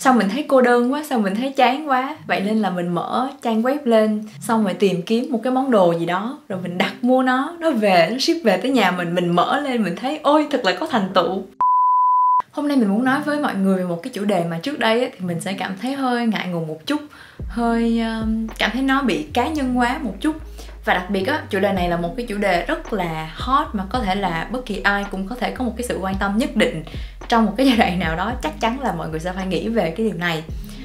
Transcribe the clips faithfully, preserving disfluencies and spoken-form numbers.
Xong mình thấy cô đơn quá, xong mình thấy chán quá, vậy nên là mình mở trang web lên, xong rồi tìm kiếm một cái món đồ gì đó, rồi mình đặt mua nó, nó về, nó ship về tới nhà mình. Mình mở lên mình thấy ôi thật là có thành tựu. Hôm nay mình muốn nói với mọi người về một cái chủ đề mà trước đây ấy, thì mình sẽ cảm thấy hơi ngại ngùng một chút, hơi um, cảm thấy nó bị cá nhân quá một chút. Và đặc biệt á, chủ đề này là một cái chủ đề rất là hot mà có thể là bất kỳ ai cũng có thể có một cái sự quan tâm nhất định. Trong một cái giai đoạn nào đó chắc chắn là mọi người sẽ phải nghĩ về cái điều này.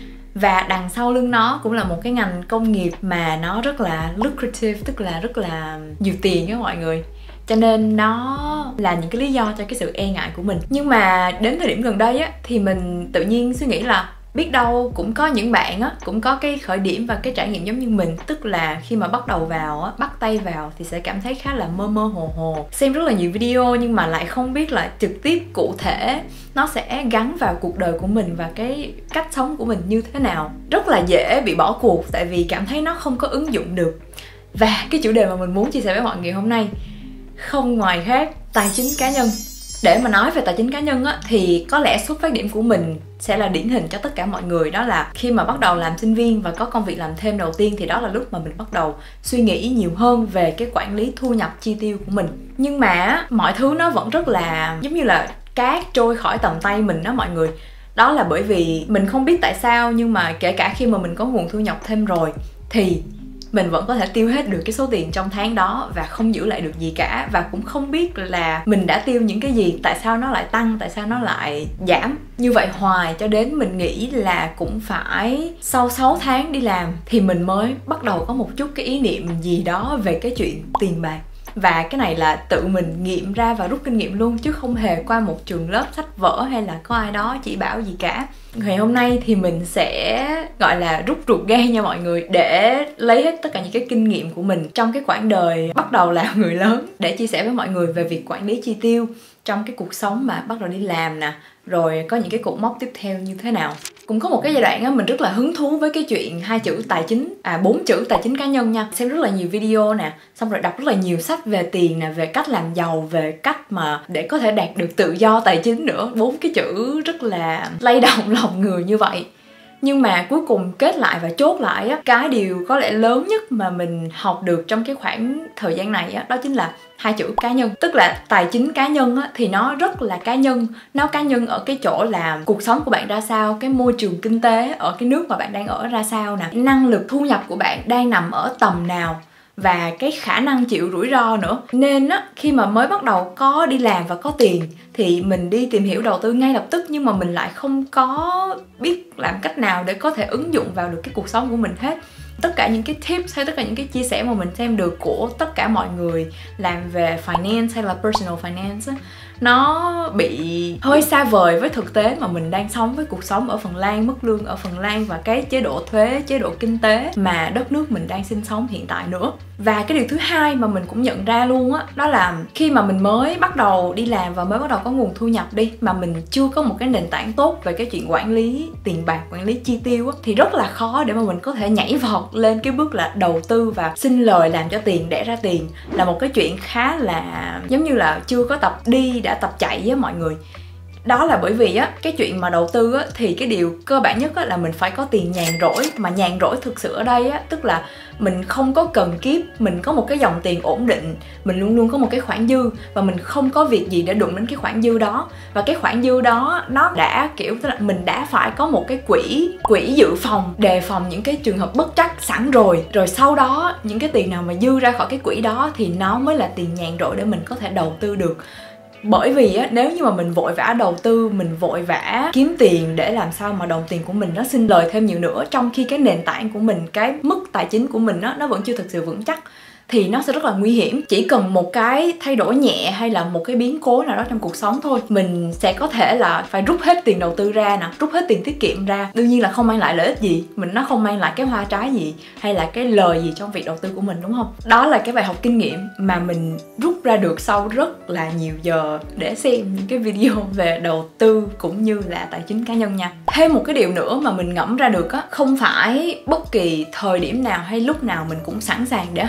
Và đằng sau lưng nó cũng là một cái ngành công nghiệp mà nó rất là lucrative, tức là rất là nhiều tiền á mọi người. Cho nên nó là những cái lý do cho cái sự e ngại của mình. Nhưng mà đến thời điểm gần đây á, thì mình tự nhiên suy nghĩ là biết đâu cũng có những bạn á, cũng có cái khởi điểm và cái trải nghiệm giống như mình. Tức là khi mà bắt đầu vào á, bắt tay vào thì sẽ cảm thấy khá là mơ mơ hồ hồ, xem rất là nhiều video nhưng mà lại không biết là trực tiếp cụ thể nó sẽ gắn vào cuộc đời của mình và cái cách sống của mình như thế nào. Rất là dễ bị bỏ cuộc tại vì cảm thấy nó không có ứng dụng được. Và cái chủ đề mà mình muốn chia sẻ với mọi người hôm nay không ngoài khác tài chính cá nhân. Để mà nói về tài chính cá nhân á, thì có lẽ xuất phát điểm của mình sẽ là điển hình cho tất cả mọi người. Đó là khi mà bắt đầu làm sinh viên và có công việc làm thêm đầu tiên thì đó là lúc mà mình bắt đầu suy nghĩ nhiều hơn về cái quản lý thu nhập chi tiêu của mình. Nhưng mà mọi thứ nó vẫn rất là giống như là cát trôi khỏi tầm tay mình đó mọi người. Đó là bởi vì mình không biết tại sao, nhưng mà kể cả khi mà mình có nguồn thu nhập thêm rồi thì mình vẫn có thể tiêu hết được cái số tiền trong tháng đó và không giữ lại được gì cả. Và cũng không biết là mình đã tiêu những cái gì, tại sao nó lại tăng, tại sao nó lại giảm. Như vậy hoài cho đến mình nghĩ là cũng phải sau sáu tháng đi làm thì mình mới bắt đầu có một chút cái ý niệm gì đó về cái chuyện tiền bạc. Và cái này là tự mình nghiệm ra và rút kinh nghiệm luôn, chứ không hề qua một trường lớp sách vở hay là có ai đó chỉ bảo gì cả. Ngày hôm nay thì mình sẽ gọi là rút ruột gan nha mọi người, để lấy hết tất cả những cái kinh nghiệm của mình trong cái quãng đời bắt đầu làm người lớn, để chia sẻ với mọi người về việc quản lý chi tiêu trong cái cuộc sống mà bắt đầu đi làm nè, rồi có những cái cột mốc tiếp theo như thế nào. Cũng có một cái giai đoạn á, mình rất là hứng thú với cái chuyện hai chữ tài chính, à bốn chữ tài chính cá nhân nha. Xem rất là nhiều video nè, xong rồi đọc rất là nhiều sách về tiền nè, về cách làm giàu, về cách mà để có thể đạt được tự do tài chính nữa. Bốn cái chữ rất là lay động lòng người như vậy. Nhưng mà cuối cùng kết lại và chốt lại á, cái điều có lẽ lớn nhất mà mình học được trong cái khoảng thời gian này á, đó chính là hai chữ cá nhân. Tức là tài chính cá nhân á, thì nó rất là cá nhân. Nó cá nhân ở cái chỗ là cuộc sống của bạn ra sao, cái môi trường kinh tế ở cái nước mà bạn đang ở ra sao nè, năng lực thu nhập của bạn đang nằm ở tầm nào, và cái khả năng chịu rủi ro nữa. Nên á, khi mà mới bắt đầu có đi làm và có tiền thì mình đi tìm hiểu đầu tư ngay lập tức, nhưng mà mình lại không có biết làm cách nào để có thể ứng dụng vào được cái cuộc sống của mình hết. Tất cả những cái tips hay tất cả những cái chia sẻ mà mình xem được của tất cả mọi người làm về finance hay là personal finance á, nó bị hơi xa vời với thực tế mà mình đang sống, với cuộc sống ở Phần Lan, mức lương ở Phần Lan và cái chế độ thuế, chế độ kinh tế mà đất nước mình đang sinh sống hiện tại nữa. Và cái điều thứ hai mà mình cũng nhận ra luôn á, đó, đó là khi mà mình mới bắt đầu đi làm và mới bắt đầu có nguồn thu nhập đi, mà mình chưa có một cái nền tảng tốt về cái chuyện quản lý tiền bạc, quản lý chi tiêu á, thì rất là khó để mà mình có thể nhảy vọt lên cái bước là đầu tư và sinh lời làm cho tiền, đẻ ra tiền. Là một cái chuyện khá là giống như là chưa có tập đi đã tập chạy với mọi người. Đó là bởi vì á, cái chuyện mà đầu tư á, thì cái điều cơ bản nhất á, là mình phải có tiền nhàn rỗi. Mà nhàn rỗi thực sự ở đây á, tức là mình không có cần kiếp, mình có một cái dòng tiền ổn định, mình luôn luôn có một cái khoản dư và mình không có việc gì để đụng đến cái khoản dư đó. Và cái khoản dư đó nó đã kiểu tức là mình đã phải có một cái quỹ quỹ dự phòng, đề phòng những cái trường hợp bất trắc sẵn rồi. Rồi sau đó những cái tiền nào mà dư ra khỏi cái quỹ đó thì nó mới là tiền nhàn rỗi để mình có thể đầu tư được. Bởi vì á, nếu như mà mình vội vã đầu tư, mình vội vã kiếm tiền để làm sao mà đồng tiền của mình nó sinh lời thêm nhiều nữa, trong khi cái nền tảng của mình, cái mức tài chính của mình á, nó vẫn chưa thực sự vững chắc, thì nó sẽ rất là nguy hiểm. Chỉ cần một cái thay đổi nhẹ hay là một cái biến cố nào đó trong cuộc sống thôi, mình sẽ có thể là phải rút hết tiền đầu tư ra nè, rút hết tiền tiết kiệm ra. Đương nhiên là không mang lại lợi ích gì, mình nó không mang lại cái hoa trái gì hay là cái lời gì trong việc đầu tư của mình, đúng không? Đó là cái bài học kinh nghiệm mà mình rút ra được sau rất là nhiều giờ để xem những cái video về đầu tư cũng như là tài chính cá nhân nha. Thêm một cái điều nữa mà mình ngẫm ra được á, không phải bất kỳ thời điểm nào hay lúc nào mình cũng sẵn sàng để học về tài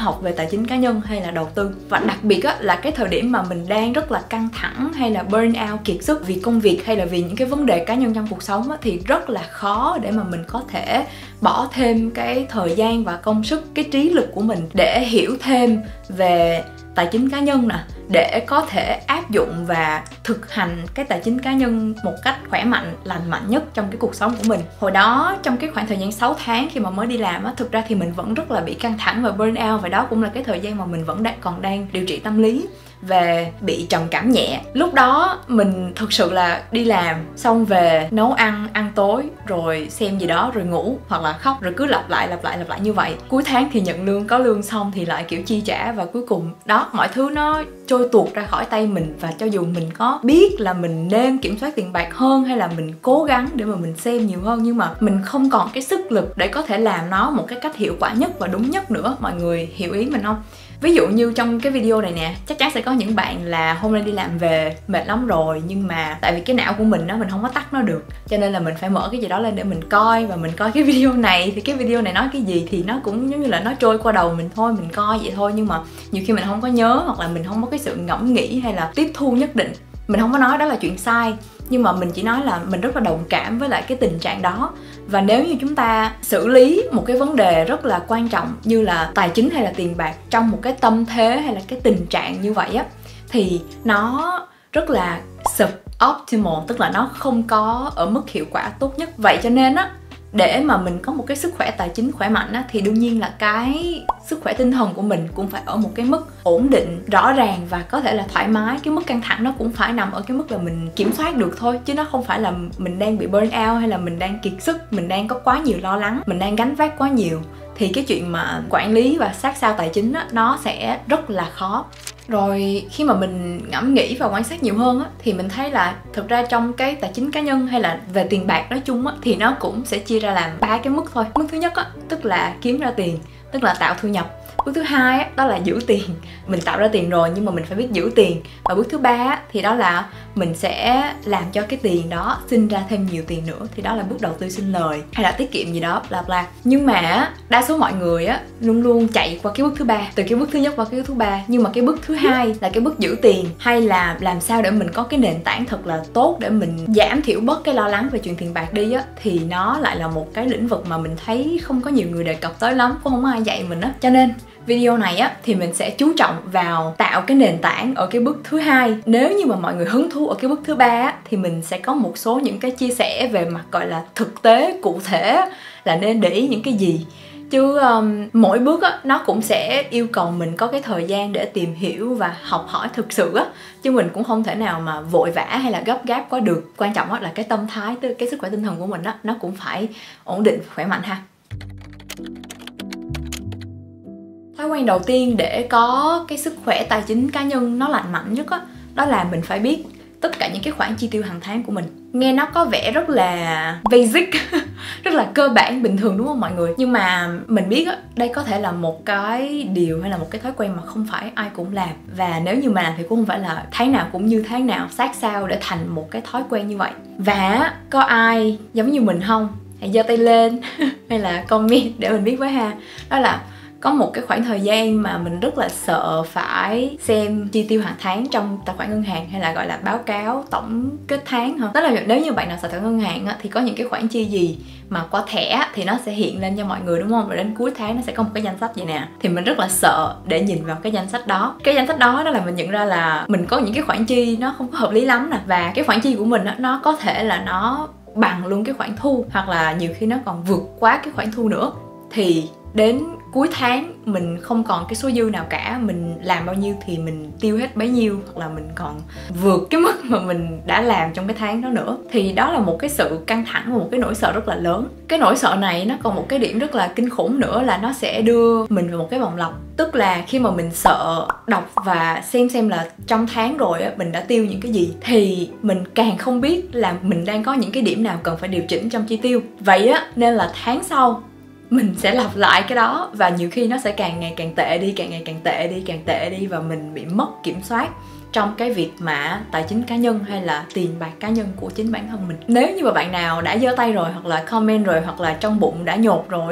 chính cá nhân hay là đầu tư. Và đặc biệt á, là cái thời điểm mà mình đang rất là căng thẳng hay là burn out, kiệt sức vì công việc hay là vì những cái vấn đề cá nhân trong cuộc sống á, thì rất là khó để mà mình có thể bỏ thêm cái thời gian và công sức, cái trí lực của mình để hiểu thêm về tài chính cá nhân nè, để có thể áp dụng và thực hành cái tài chính cá nhân một cách khỏe mạnh, lành mạnh nhất trong cái cuộc sống của mình. Hồi đó trong cái khoảng thời gian sáu tháng khi mà mới đi làm á, thực ra thì mình vẫn rất là bị căng thẳng và burn out, và đó cũng là cái thời gian mà mình vẫn đang còn đang điều trị tâm lý về bị trầm cảm nhẹ. Lúc đó mình thực sự là đi làm xong về nấu ăn, ăn tối rồi xem gì đó rồi ngủ hoặc là khóc, rồi cứ lặp lại lặp lại lặp lại như vậy. Cuối tháng thì nhận lương, có lương xong thì lại kiểu chi trả, và cuối cùng đó, mọi thứ nó trôi tuột ra khỏi tay mình. Và cho dù mình có biết là mình nên kiểm soát tiền bạc hơn hay là mình cố gắng để mà mình xem nhiều hơn, nhưng mà mình không còn cái sức lực để có thể làm nó một cái cách hiệu quả nhất và đúng nhất nữa. Mọi người hiểu ý mình không? Ví dụ như trong cái video này nè, chắc chắn sẽ có những bạn là hôm nay đi làm về mệt lắm rồi, nhưng mà tại vì cái não của mình á, mình không có tắt nó được, cho nên là mình phải mở cái gì đó lên để mình coi. Và mình coi cái video này thì cái video này nói cái gì thì nó cũng giống như là nó trôi qua đầu mình thôi, mình coi vậy thôi. Nhưng mà nhiều khi mình không có nhớ, hoặc là mình không có cái sự ngẫm nghĩ hay là tiếp thu nhất định. Mình không có nói đó là chuyện sai, nhưng mà mình chỉ nói là mình rất là đồng cảm với lại cái tình trạng đó. Và nếu như chúng ta xử lý một cái vấn đề rất là quan trọng như là tài chính hay là tiền bạc trong một cái tâm thế hay là cái tình trạng như vậy á, thì nó rất là suboptimal, tức là nó không có ở mức hiệu quả tốt nhất. Vậy cho nên á, để mà mình có một cái sức khỏe tài chính khỏe mạnh á, thì đương nhiên là cái sức khỏe tinh thần của mình cũng phải ở một cái mức ổn định, rõ ràng và có thể là thoải mái. Cái mức căng thẳng nó cũng phải nằm ở cái mức là mình kiểm soát được thôi, chứ nó không phải là mình đang bị burn out hay là mình đang kiệt sức, mình đang có quá nhiều lo lắng, mình đang gánh vác quá nhiều. Thì cái chuyện mà quản lý và sát sao tài chính á, nó sẽ rất là khó. Rồi khi mà mình ngẫm nghĩ và quan sát nhiều hơn á, thì mình thấy là thực ra trong cái tài chính cá nhân hay là về tiền bạc nói chung á, thì nó cũng sẽ chia ra làm ba cái mức thôi. Mức thứ nhất á, tức là kiếm ra tiền, tức là tạo thu nhập. Bước thứ hai á, đó là giữ tiền. Mình tạo ra tiền rồi nhưng mà mình phải biết giữ tiền. Và bước thứ ba á, thì đó là mình sẽ làm cho cái tiền đó sinh ra thêm nhiều tiền nữa. Thì đó là bước đầu tư sinh lời hay là tiết kiệm gì đó, bla bla. Nhưng mà đa số mọi người á luôn luôn chạy qua cái bước thứ ba, từ cái bước thứ nhất qua cái bước thứ ba. Nhưng mà cái bước thứ hai là cái bước giữ tiền, hay là làm sao để mình có cái nền tảng thật là tốt để mình giảm thiểu bớt cái lo lắng về chuyện tiền bạc đi á, thì nó lại là một cái lĩnh vực mà mình thấy không có nhiều người đề cập tới lắm, cũng không có ai dạy mình á. Cho nên video này á thì mình sẽ chú trọng vào tạo cái nền tảng ở cái bước thứ hai. Nếu như mà mọi người hứng thú ở cái bước thứ ba á, thì mình sẽ có một số những cái chia sẻ về mặt gọi là thực tế cụ thể là nên để ý những cái gì. Chứ um, mỗi bước á, nó cũng sẽ yêu cầu mình có cái thời gian để tìm hiểu và học hỏi thực sự á. Chứ mình cũng không thể nào mà vội vã hay là gấp gáp quá được. Quan trọng á là cái tâm thái, cái sức khỏe tinh thần của mình á, nó cũng phải ổn định, khỏe mạnh ha. Thói quen đầu tiên để có cái sức khỏe tài chính cá nhân nó lành mạnh nhất á, đó là mình phải biết tất cả những cái khoản chi tiêu hàng tháng của mình. Nghe nó có vẻ rất là basic, rất là cơ bản, bình thường đúng không mọi người? Nhưng mà mình biết á, đây có thể là một cái điều hay là một cái thói quen mà không phải ai cũng làm. Và nếu như mà làm thì cũng không phải là tháng nào cũng như tháng nào, sát sao để thành một cái thói quen như vậy. Và có ai giống như mình không? Hãy giơ tay lên hay là comment để mình biết với ha. Đó là có một cái khoảng thời gian mà mình rất là sợ phải xem chi tiêu hàng tháng trong tài khoản ngân hàng, hay là gọi là báo cáo tổng kết tháng hả? Đó là nếu như bạn nào xài thẻ ngân hàng á, thì có những cái khoản chi gì mà qua thẻ thì nó sẽ hiện lên cho mọi người đúng không? Rồi đến cuối tháng nó sẽ có một cái danh sách vậy nè. Thì mình rất là sợ để nhìn vào cái danh sách đó. Cái danh sách đó đó là mình nhận ra là mình có những cái khoản chi nó không có hợp lý lắm nè. Và cái khoản chi của mình á, nó có thể là nó bằng luôn cái khoản thu, hoặc là nhiều khi nó còn vượt quá cái khoản thu nữa. Thì đến cuối tháng mình không còn cái số dư nào cả, mình làm bao nhiêu thì mình tiêu hết bấy nhiêu, hoặc là mình còn vượt cái mức mà mình đã làm trong cái tháng đó nữa. Thì đó là một cái sự căng thẳng và một cái nỗi sợ rất là lớn. Cái nỗi sợ này nó còn một cái điểm rất là kinh khủng nữa là nó sẽ đưa mình vào một cái vòng lặp. Tức là khi mà mình sợ đọc và xem xem là trong tháng rồi á, mình đã tiêu những cái gì, thì mình càng không biết là mình đang có những cái điểm nào cần phải điều chỉnh trong chi tiêu. Vậy á, nên là tháng sau mình sẽ lặp lại cái đó, và nhiều khi nó sẽ càng ngày càng tệ đi, càng ngày càng tệ đi, càng tệ đi, và mình bị mất kiểm soát trong cái việc mà tài chính cá nhân hay là tiền bạc cá nhân của chính bản thân mình. Nếu như mà bạn nào đã giơ tay rồi, hoặc là comment rồi, hoặc là trong bụng đã nhột rồi á,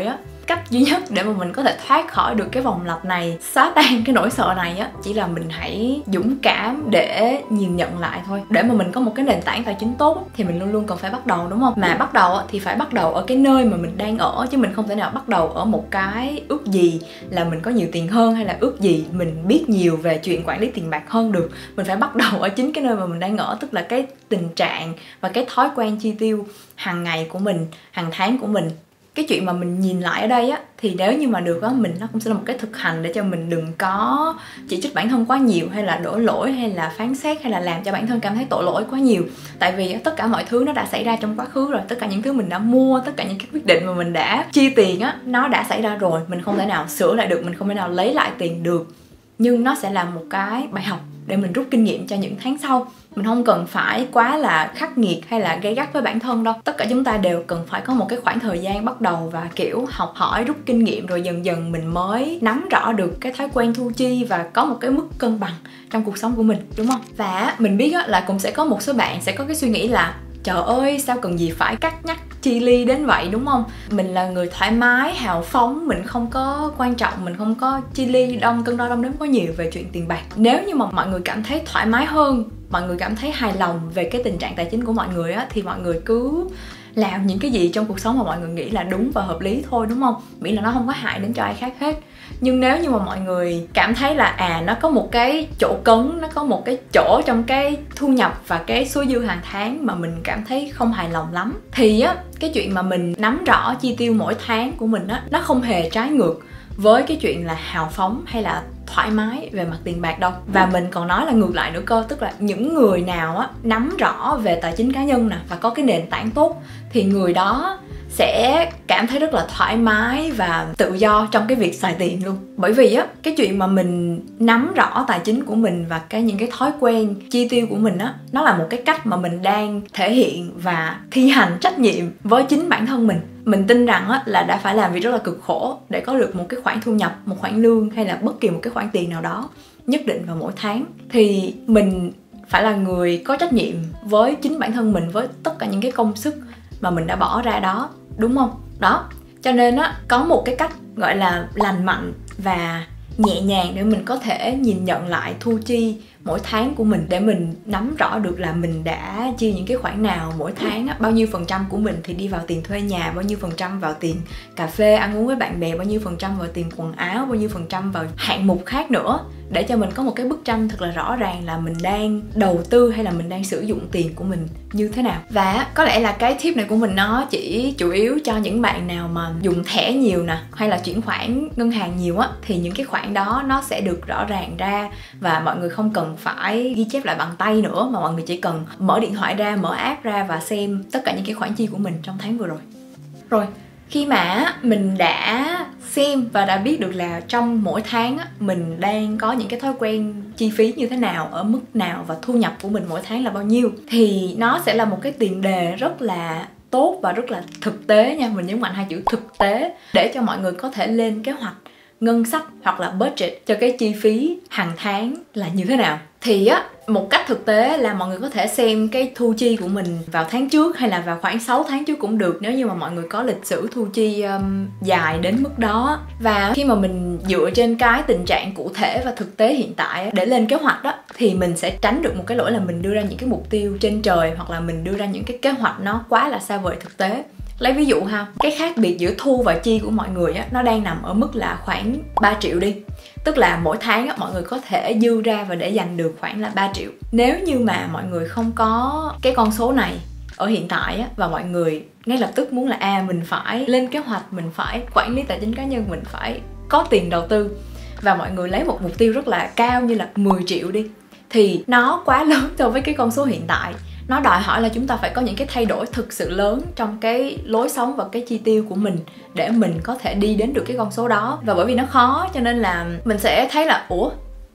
cách duy nhất để mà mình có thể thoát khỏi được cái vòng lặp này, xóa tan cái nỗi sợ này á, chỉ là mình hãy dũng cảm để nhìn nhận lại thôi. Để mà mình có một cái nền tảng tài chính tốt thì mình luôn luôn cần phải bắt đầu, đúng không? Mà bắt đầu thì phải bắt đầu ở cái nơi mà mình đang ở, chứ mình không thể nào bắt đầu ở một cái ước gì là mình có nhiều tiền hơn, hay là ước gì mình biết nhiều về chuyện quản lý tiền bạc hơn được. Mình phải bắt đầu ở chính cái nơi mà mình đang ở, tức là cái tình trạng và cái thói quen chi tiêu hàng ngày của mình, hàng tháng của mình. Cái chuyện mà mình nhìn lại ở đây á, thì nếu như mà được á, mình nó cũng sẽ là một cái thực hành để cho mình đừng có chỉ trích bản thân quá nhiều, hay là đổ lỗi, hay là phán xét, hay là làm cho bản thân cảm thấy tội lỗi quá nhiều. Tại vì á, tất cả mọi thứ nó đã xảy ra trong quá khứ rồi. Tất cả những thứ mình đã mua, tất cả những cái quyết định mà mình đã chi tiền á, nó đã xảy ra rồi. Mình không thể nào sửa lại được, mình không thể nào lấy lại tiền được. Nhưng nó sẽ là một cái bài học để mình rút kinh nghiệm cho những tháng sau. Mình không cần phải quá là khắc nghiệt hay là gay gắt với bản thân đâu. Tất cả chúng ta đều cần phải có một cái khoảng thời gian bắt đầu và kiểu học hỏi, rút kinh nghiệm, rồi dần dần mình mới nắm rõ được cái thói quen thu chi và có một cái mức cân bằng trong cuộc sống của mình, đúng không? Và mình biết là cũng sẽ có một số bạn sẽ có cái suy nghĩ là trời ơi, sao cần gì phải cắt nhắc chi ly đến vậy, đúng không? Mình là người thoải mái, hào phóng, mình không có quan trọng, mình không có chi ly đông cân đo đong đếm quá nhiều về chuyện tiền bạc. Nếu như mà mọi người cảm thấy thoải mái hơn, mọi người cảm thấy hài lòng về cái tình trạng tài chính của mọi người á, thì mọi người cứ làm những cái gì trong cuộc sống mà mọi người nghĩ là đúng và hợp lý thôi, đúng không? Miễn là nó không có hại đến cho ai khác hết. Nhưng nếu như mà mọi người cảm thấy là à nó có một cái chỗ cứng, nó có một cái chỗ trong cái thu nhập và cái số dư hàng tháng mà mình cảm thấy không hài lòng lắm, thì á cái chuyện mà mình nắm rõ chi tiêu mỗi tháng của mình á, nó không hề trái ngược với cái chuyện là hào phóng hay là thoải mái về mặt tiền bạc đâu. Và mình còn nói là ngược lại nữa cơ, tức là những người nào á nắm rõ về tài chính cá nhân nè và có cái nền tảng tốt thì người đó sẽ cảm thấy rất là thoải mái và tự do trong cái việc xài tiền luôn. Bởi vì á cái chuyện mà mình nắm rõ tài chính của mình và cái những cái thói quen chi tiêu của mình á, nó là một cái cách mà mình đang thể hiện và thi hành trách nhiệm với chính bản thân mình. Mình tin rằng á, là đã phải làm việc rất là cực khổ để có được một cái khoản thu nhập, một khoản lương hay là bất kỳ một cái khoản tiền nào đó nhất định vào mỗi tháng, thì mình phải là người có trách nhiệm với chính bản thân mình, với tất cả những cái công sức mà mình đã bỏ ra đó, đúng không? Đó, cho nên á, có một cái cách gọi là lành mạnh và nhẹ nhàng để mình có thể nhìn nhận lại thu chi mỗi tháng của mình, để mình nắm rõ được là mình đã chi những cái khoản nào mỗi tháng á, bao nhiêu phần trăm của mình thì đi vào tiền thuê nhà, bao nhiêu phần trăm vào tiền cà phê, ăn uống với bạn bè, bao nhiêu phần trăm vào tiền quần áo, bao nhiêu phần trăm vào hạng mục khác nữa, để cho mình có một cái bức tranh thật là rõ ràng là mình đang đầu tư hay là mình đang sử dụng tiền của mình như thế nào. Và có lẽ là cái tip này của mình nó chỉ chủ yếu cho những bạn nào mà dùng thẻ nhiều nè, hay là chuyển khoản ngân hàng nhiều á, thì những cái khoản đó nó sẽ được rõ ràng ra và mọi người không cần phải ghi chép lại bằng tay nữa, mà mọi người chỉ cần mở điện thoại ra, mở app ra và xem tất cả những cái khoản chi của mình trong tháng vừa rồi. Rồi, khi mà mình đã xem và đã biết được là trong mỗi tháng mình đang có những cái thói quen chi phí như thế nào, ở mức nào và thu nhập của mình mỗi tháng là bao nhiêu, thì nó sẽ là một cái tiền đề rất là tốt và rất là thực tế nha. Mình nhấn mạnh hai chữ thực tế để cho mọi người có thể lên kế hoạch ngân sách hoặc là budget cho cái chi phí hàng tháng là như thế nào. Thì á, một cách thực tế là mọi người có thể xem cái thu chi của mình vào tháng trước hay là vào khoảng sáu tháng trước cũng được, nếu như mà mọi người có lịch sử thu chi um, dài đến mức đó. Và khi mà mình dựa trên cái tình trạng cụ thể và thực tế hiện tại để lên kế hoạch đó, thì mình sẽ tránh được một cái lỗi là mình đưa ra những cái mục tiêu trên trời, hoặc là mình đưa ra những cái kế hoạch nó quá là xa vời thực tế. Lấy ví dụ ha, cái khác biệt giữa thu và chi của mọi người á, nó đang nằm ở mức là khoảng ba triệu đi. Tức là mỗi tháng á, mọi người có thể dư ra và để dành được khoảng là ba triệu. Nếu như mà mọi người không có cái con số này ở hiện tại á, và mọi người ngay lập tức muốn là à mình phải lên kế hoạch, mình phải quản lý tài chính cá nhân, mình phải có tiền đầu tư, và mọi người lấy một mục tiêu rất là cao như là mười triệu đi, thì nó quá lớn so với cái con số hiện tại. Nó đòi hỏi là chúng ta phải có những cái thay đổi thực sự lớn trong cái lối sống và cái chi tiêu của mình để mình có thể đi đến được cái con số đó. Và bởi vì nó khó cho nên là mình sẽ thấy là ủa,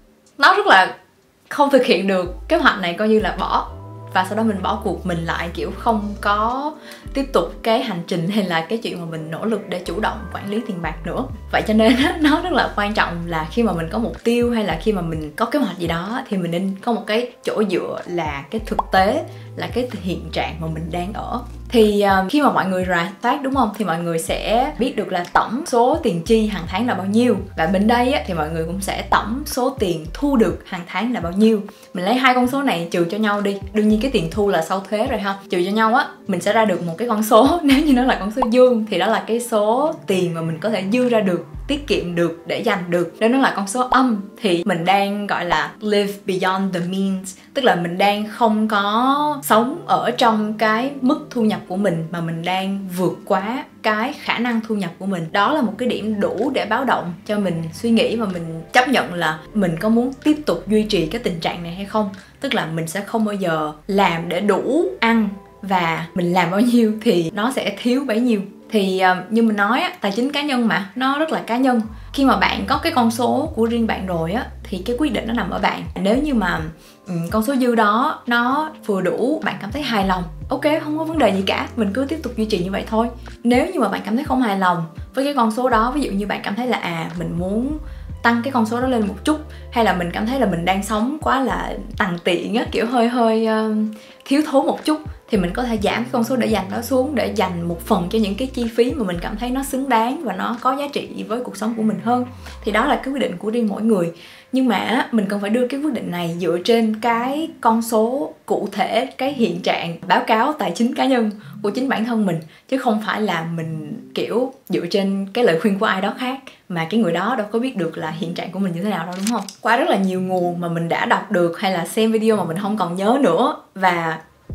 nó rất là không thực hiện được kế hoạch này, coi như là bỏ. Và sau đó mình bỏ cuộc, mình lại kiểu không có tiếp tục cái hành trình hay là cái chuyện mà mình nỗ lực để chủ động quản lý tiền bạc nữa. Vậy cho nên nó rất là quan trọng là khi mà mình có mục tiêu hay là khi mà mình có kế hoạch gì đó thì mình nên có một cái chỗ dựa là cái thực tế, là cái hiện trạng mà mình đang ở. Thì uh, khi mà mọi người rà soát đúng không, thì mọi người sẽ biết được là tổng số tiền chi hàng tháng là bao nhiêu. Và bên đây á, thì mọi người cũng sẽ tổng số tiền thu được hàng tháng là bao nhiêu. Mình lấy hai con số này trừ cho nhau đi. Đương nhiên cái tiền thu là sau thuế rồi ha. Trừ cho nhau á, mình sẽ ra được một cái con số. Nếu như nó là con số dương thì đó là cái số tiền mà mình có thể dư ra được, tiết kiệm được, để dành được. Nếu nó là con số âm thì mình đang gọi là live beyond the means, tức là mình đang không có sống ở trong cái mức thu nhập của mình, mà mình đang vượt quá cái khả năng thu nhập của mình. Đó là một cái điểm đủ để báo động cho mình suy nghĩ và mình chấp nhận là mình có muốn tiếp tục duy trì cái tình trạng này hay không. Tức là mình sẽ không bao giờ làm để đủ ăn, và mình làm bao nhiêu thì nó sẽ thiếu bấy nhiêu. Thì uh, như mình nói á, tài chính cá nhân mà, nó rất là cá nhân. Khi mà bạn có cái con số của riêng bạn rồi á, thì cái quyết định nó nằm ở bạn. Nếu như mà um, con số dư đó nó vừa đủ, bạn cảm thấy hài lòng, ok, không có vấn đề gì cả, mình cứ tiếp tục duy trì như vậy thôi. Nếu như mà bạn cảm thấy không hài lòng với cái con số đó, ví dụ như bạn cảm thấy là à, mình muốn tăng cái con số đó lên một chút, hay là mình cảm thấy là mình đang sống quá là tằn tiện á, kiểu hơi hơi uh, thiếu thốn một chút, thì mình có thể giảm cái con số để dành đó xuống, để dành một phần cho những cái chi phí mà mình cảm thấy nó xứng đáng và nó có giá trị với cuộc sống của mình hơn. Thì đó là cái quyết định của riêng mỗi người. Nhưng mà mình cần phải đưa cái quyết định này dựa trên cái con số cụ thể, cái hiện trạng báo cáo tài chính cá nhân của chính bản thân mình, chứ không phải là mình kiểu dựa trên cái lời khuyên của ai đó khác, mà cái người đó đâu có biết được là hiện trạng của mình như thế nào đâu, đúng không? Qua rất là nhiều nguồn mà mình đã đọc được hay là xem video mà mình không còn nhớ nữa, và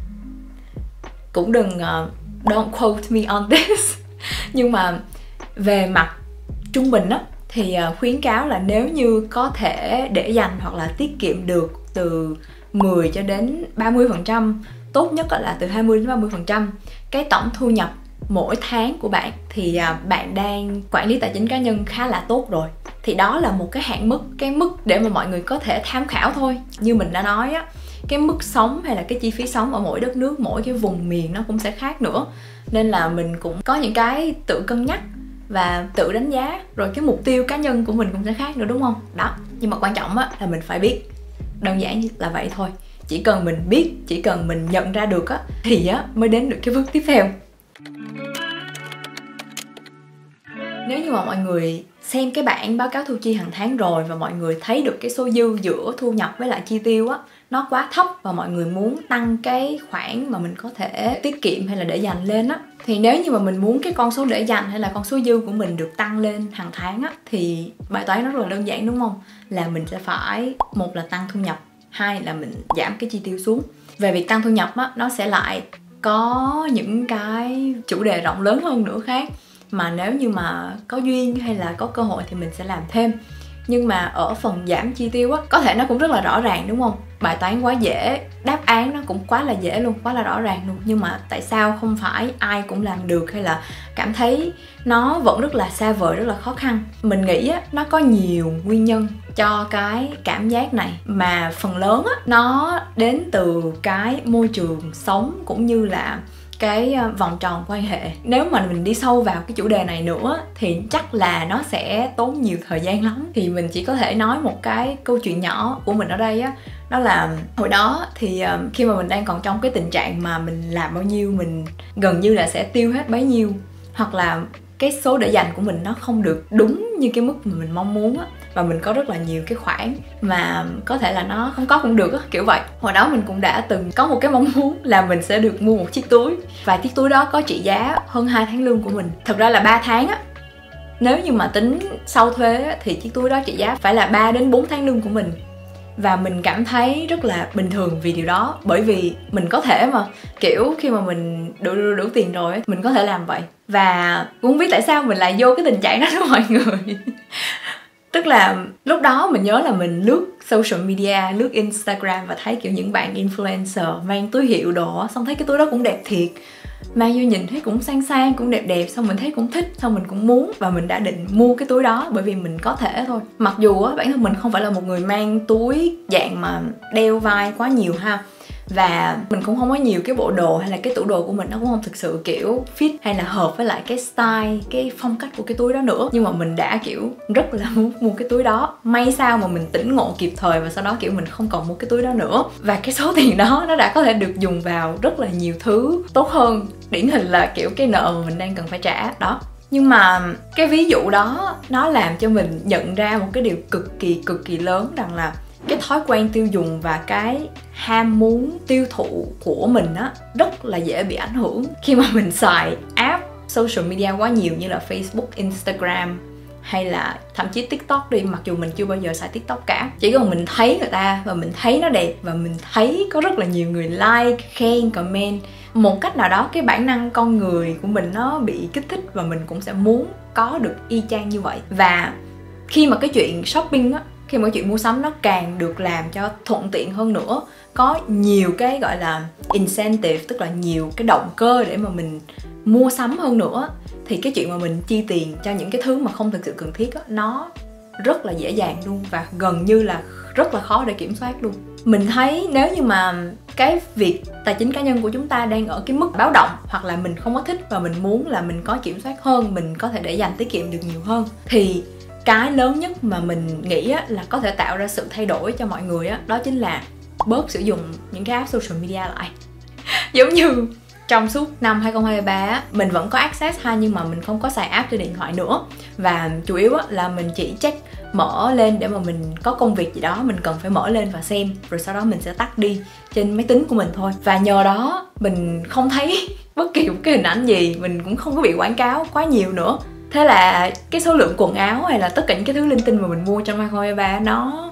cũng đừng uh, don't quote me on this nhưng mà về mặt trung bình á, thì uh, khuyến cáo là nếu như có thể để dành hoặc là tiết kiệm được từ mười cho đến ba mươi phần trăm, tốt nhất là từ hai mươi đến ba mươi phần trăm cái tổng thu nhập mỗi tháng của bạn, thì uh, bạn đang quản lý tài chính cá nhân khá là tốt rồi. Thì đó là một cái hạn mức, cái mức để mà mọi người có thể tham khảo thôi. Như mình đã nói á, cái mức sống hay là cái chi phí sống ở mỗi đất nước, mỗi cái vùng miền nó cũng sẽ khác nữa, nên là mình cũng có những cái tự cân nhắc và tự đánh giá, rồi cái mục tiêu cá nhân của mình cũng sẽ khác nữa, đúng không? Đó, nhưng mà quan trọng á là mình phải biết, đơn giản là vậy thôi. Chỉ cần mình biết, chỉ cần mình nhận ra được á, thì á mới đến được cái bước tiếp theo. Nếu như mà mọi người xem cái bảng báo cáo thu chi hàng tháng rồi và mọi người thấy được cái số dư giữa thu nhập với lại chi tiêu á, nó quá thấp và mọi người muốn tăng cái khoản mà mình có thể tiết kiệm hay là để dành lên á, thì nếu như mà mình muốn cái con số để dành hay là con số dư của mình được tăng lên hàng tháng á, thì bài toán nó rất là đơn giản, đúng không? Là mình sẽ phải, một là tăng thu nhập, hai là mình giảm cái chi tiêu xuống. Về việc tăng thu nhập á, nó sẽ lại có những cái chủ đề rộng lớn hơn nữa khác, mà nếu như mà có duyên hay là có cơ hội thì mình sẽ làm thêm. Nhưng mà ở phần giảm chi tiêu á, có thể nó cũng rất là rõ ràng, đúng không? Bài toán quá dễ, đáp án nó cũng quá là dễ luôn, quá là rõ ràng luôn. Nhưng mà tại sao không phải ai cũng làm được, hay là cảm thấy nó vẫn rất là xa vời, rất là khó khăn? Mình nghĩ á, nó có nhiều nguyên nhân cho cái cảm giác này, mà phần lớn á, nó đến từ cái môi trường sống cũng như là cái vòng tròn quan hệ. Nếu mà mình đi sâu vào cái chủ đề này nữa thì chắc là nó sẽ tốn nhiều thời gian lắm. Thì mình chỉ có thể nói một cái câu chuyện nhỏ của mình ở đây á. Đó là hồi đó thì khi mà mình đang còn trong cái tình trạng mà mình làm bao nhiêu mình gần như là sẽ tiêu hết bấy nhiêu, hoặc là cái số để dành của mình nó không được đúng như cái mức mà mình mong muốn á, và mình có rất là nhiều cái khoản mà có thể là nó không có cũng được á, kiểu vậy. Hồi đó mình cũng đã từng có một cái mong muốn là mình sẽ được mua một chiếc túi, và chiếc túi đó có trị giá hơn hai tháng lương của mình. Thật ra là ba tháng á, nếu như mà tính sau thuế á, thì chiếc túi đó trị giá phải là ba đến bốn tháng lương của mình. Và mình cảm thấy rất là bình thường vì điều đó, bởi vì mình có thể mà, kiểu khi mà mình đủ, đủ, đủ tiền rồi mình có thể làm vậy. Và cũng không biết tại sao mình lại vô cái tình trạng đó đó mọi người. Tức là lúc đó mình nhớ là mình lướt social media, lướt Instagram và thấy kiểu những bạn influencer mang túi hiệu đồ, xong thấy cái túi đó cũng đẹp thiệt, mang vô nhìn thấy cũng sang sang, cũng đẹp đẹp, xong mình thấy cũng thích, xong mình cũng muốn, và mình đã định mua cái túi đó bởi vì mình có thể thôi. Mặc dù á, bản thân mình không phải là một người mang túi dạng mà đeo vai quá nhiều ha, Và mình cũng không có nhiều cái bộ đồ, hay là cái tủ đồ của mình nó cũng không thực sự kiểu fit hay là hợp với lại cái style, cái phong cách của cái túi đó nữa. Nhưng mà mình đã kiểu rất là muốn mua cái túi đó. May sao mà mình tỉnh ngộ kịp thời, và sau đó kiểu mình không còn mua cái túi đó nữa. Và cái số tiền đó nó đã có thể được dùng vào rất là nhiều thứ tốt hơn. Điển hình là kiểu cái nợ mà mình đang cần phải trả đó. Nhưng mà cái ví dụ đó nó làm cho mình nhận ra một cái điều cực kỳ cực kỳ lớn, rằng là cái thói quen tiêu dùng và cái ham muốn tiêu thụ của mình á rất là dễ bị ảnh hưởng khi mà mình xài app social media quá nhiều, như là Facebook, Instagram hay là thậm chí TikTok đi, mặc dù mình chưa bao giờ xài TikTok cả. Chỉ cần mình thấy người ta và mình thấy nó đẹp và mình thấy có rất là nhiều người like, khen, comment, một cách nào đó cái bản năng con người của mình nó bị kích thích và mình cũng sẽ muốn có được y chang như vậy. Và khi mà cái chuyện shopping á, khi mà cái chuyện mua sắm nó càng được làm cho thuận tiện hơn nữa, có nhiều cái gọi là incentive, tức là nhiều cái động cơ để mà mình mua sắm hơn nữa, thì cái chuyện mà mình chi tiền cho những cái thứ mà không thực sự cần thiết á, nó rất là dễ dàng luôn, và gần như là rất là khó để kiểm soát luôn. Mình thấy nếu như mà cái việc tài chính cá nhân của chúng ta đang ở cái mức báo động, hoặc là mình không có thích và mình muốn là mình có kiểm soát hơn, mình có thể để dành tiết kiệm được nhiều hơn, thì cái lớn nhất mà mình nghĩ á, là có thể tạo ra sự thay đổi cho mọi người á, đó chính là bớt sử dụng những cái app social media lại. Giống như trong suốt năm hai không hai ba á, mình vẫn có access ha, nhưng mà mình không có xài app trên điện thoại nữa. Và chủ yếu á, là mình chỉ check mở lên để mà mình có công việc gì đó mình cần phải mở lên và xem, rồi sau đó mình sẽ tắt đi trên máy tính của mình thôi. Và nhờ đó mình không thấy bất kỳ một cái hình ảnh gì, mình cũng không có bị quảng cáo quá nhiều nữa. Thế là cái số lượng quần áo hay là tất cả những cái thứ linh tinh mà mình mua trong hai không hai ba nó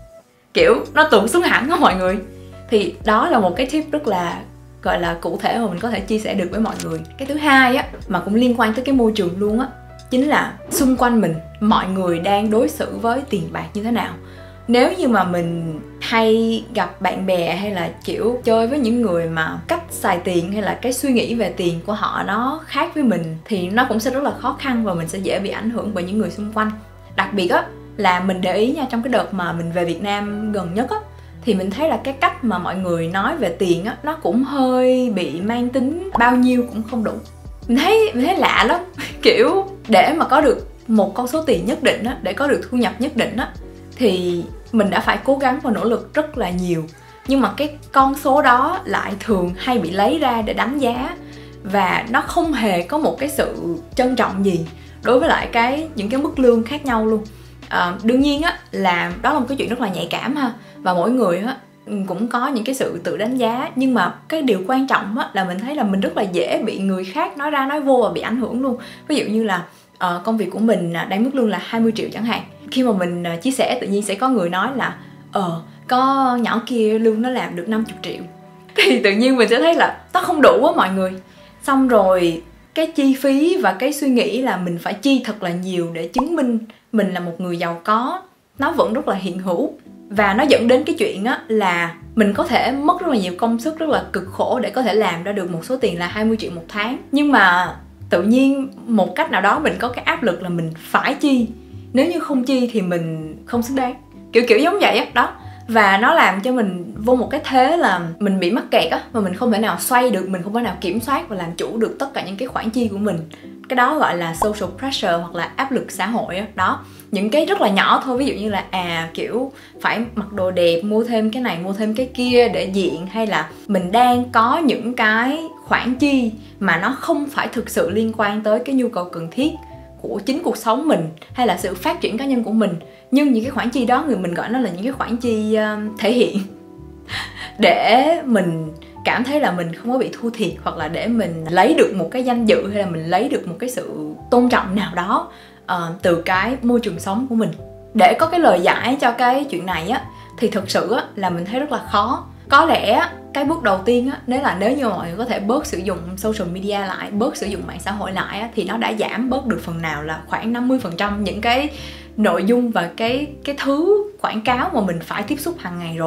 kiểu nó tụt xuống hẳn đó mọi người. Thì đó là một cái tip rất là gọi là cụ thể mà mình có thể chia sẻ được với mọi người. Cái thứ hai á, mà cũng liên quan tới cái môi trường luôn á, chính là xung quanh mình mọi người đang đối xử với tiền bạc như thế nào. Nếu như mà mình hay gặp bạn bè hay là kiểu chơi với những người mà cách xài tiền hay là cái suy nghĩ về tiền của họ nó khác với mình, thì nó cũng sẽ rất là khó khăn và mình sẽ dễ bị ảnh hưởng bởi những người xung quanh. Đặc biệt á là mình để ý nha, trong cái đợt mà mình về Việt Nam gần nhất á, thì mình thấy là cái cách mà mọi người nói về tiền á, nó cũng hơi bị mang tính bao nhiêu cũng không đủ. Mình thấy, mình thấy lạ lắm. Kiểu để mà có được một con số tiền nhất định á, để có được thu nhập nhất định á, thì mình đã phải cố gắng và nỗ lực rất là nhiều. Nhưng mà cái con số đó lại thường hay bị lấy ra để đánh giá, và nó không hề có một cái sự trân trọng gì đối với lại cái những cái mức lương khác nhau luôn. À, đương nhiên á là đó là một cái chuyện rất là nhạy cảm ha, và mỗi người á cũng có những cái sự tự đánh giá. Nhưng mà cái điều quan trọng á là mình thấy là mình rất là dễ bị người khác nói ra nói vô và bị ảnh hưởng luôn. Ví dụ như là uh, công việc của mình đang mức lương là hai mươi triệu chẳng hạn. Khi mà mình uh, chia sẻ, tự nhiên sẽ có người nói là Ờ, có nhỏ kia lương nó làm được năm mươi triệu. Thì tự nhiên mình sẽ thấy là nó không đủ á mọi người. Xong rồi cái chi phí và cái suy nghĩ là mình phải chi thật là nhiều để chứng minh mình là một người giàu có, nó vẫn rất là hiện hữu. Và nó dẫn đến cái chuyện á là mình có thể mất rất là nhiều công sức, rất là cực khổ để có thể làm ra được một số tiền là hai mươi triệu một tháng. Nhưng mà tự nhiên một cách nào đó mình có cái áp lực là mình phải chi. Nếu như không chi thì mình không xứng đáng. Kiểu kiểu giống vậy á, đó. Và nó làm cho mình vô một cái thế là mình bị mắc kẹt á, và mình không thể nào xoay được, mình không thể nào kiểm soát và làm chủ được tất cả những cái khoản chi của mình. Cái đó gọi là social pressure hoặc là áp lực xã hội á. Đó, những cái rất là nhỏ thôi, ví dụ như là à kiểu phải mặc đồ đẹp, mua thêm cái này, mua thêm cái kia để diện, hay là mình đang có những cái khoản chi mà nó không phải thực sự liên quan tới cái nhu cầu cần thiết của chính cuộc sống mình hay là sự phát triển cá nhân của mình. Nhưng những cái khoản chi đó người mình gọi nó là những cái khoản chi uh, thể hiện để mình cảm thấy là mình không có bị thua thiệt, hoặc là để mình lấy được một cái danh dự, hay là mình lấy được một cái sự tôn trọng nào đó uh, từ cái môi trường sống của mình. Để có cái lời giải cho cái chuyện này á, thì thực sự á, là mình thấy rất là khó. Có lẽ cái bước đầu tiên á, nếu là nếu như mọi người có thể bớt sử dụng social media lại, bớt sử dụng mạng xã hội lại á, thì nó đã giảm bớt được phần nào là khoảng năm mươi phần trăm những cái nội dung và cái cái thứ quảng cáo mà mình phải tiếp xúc hàng ngày rồi.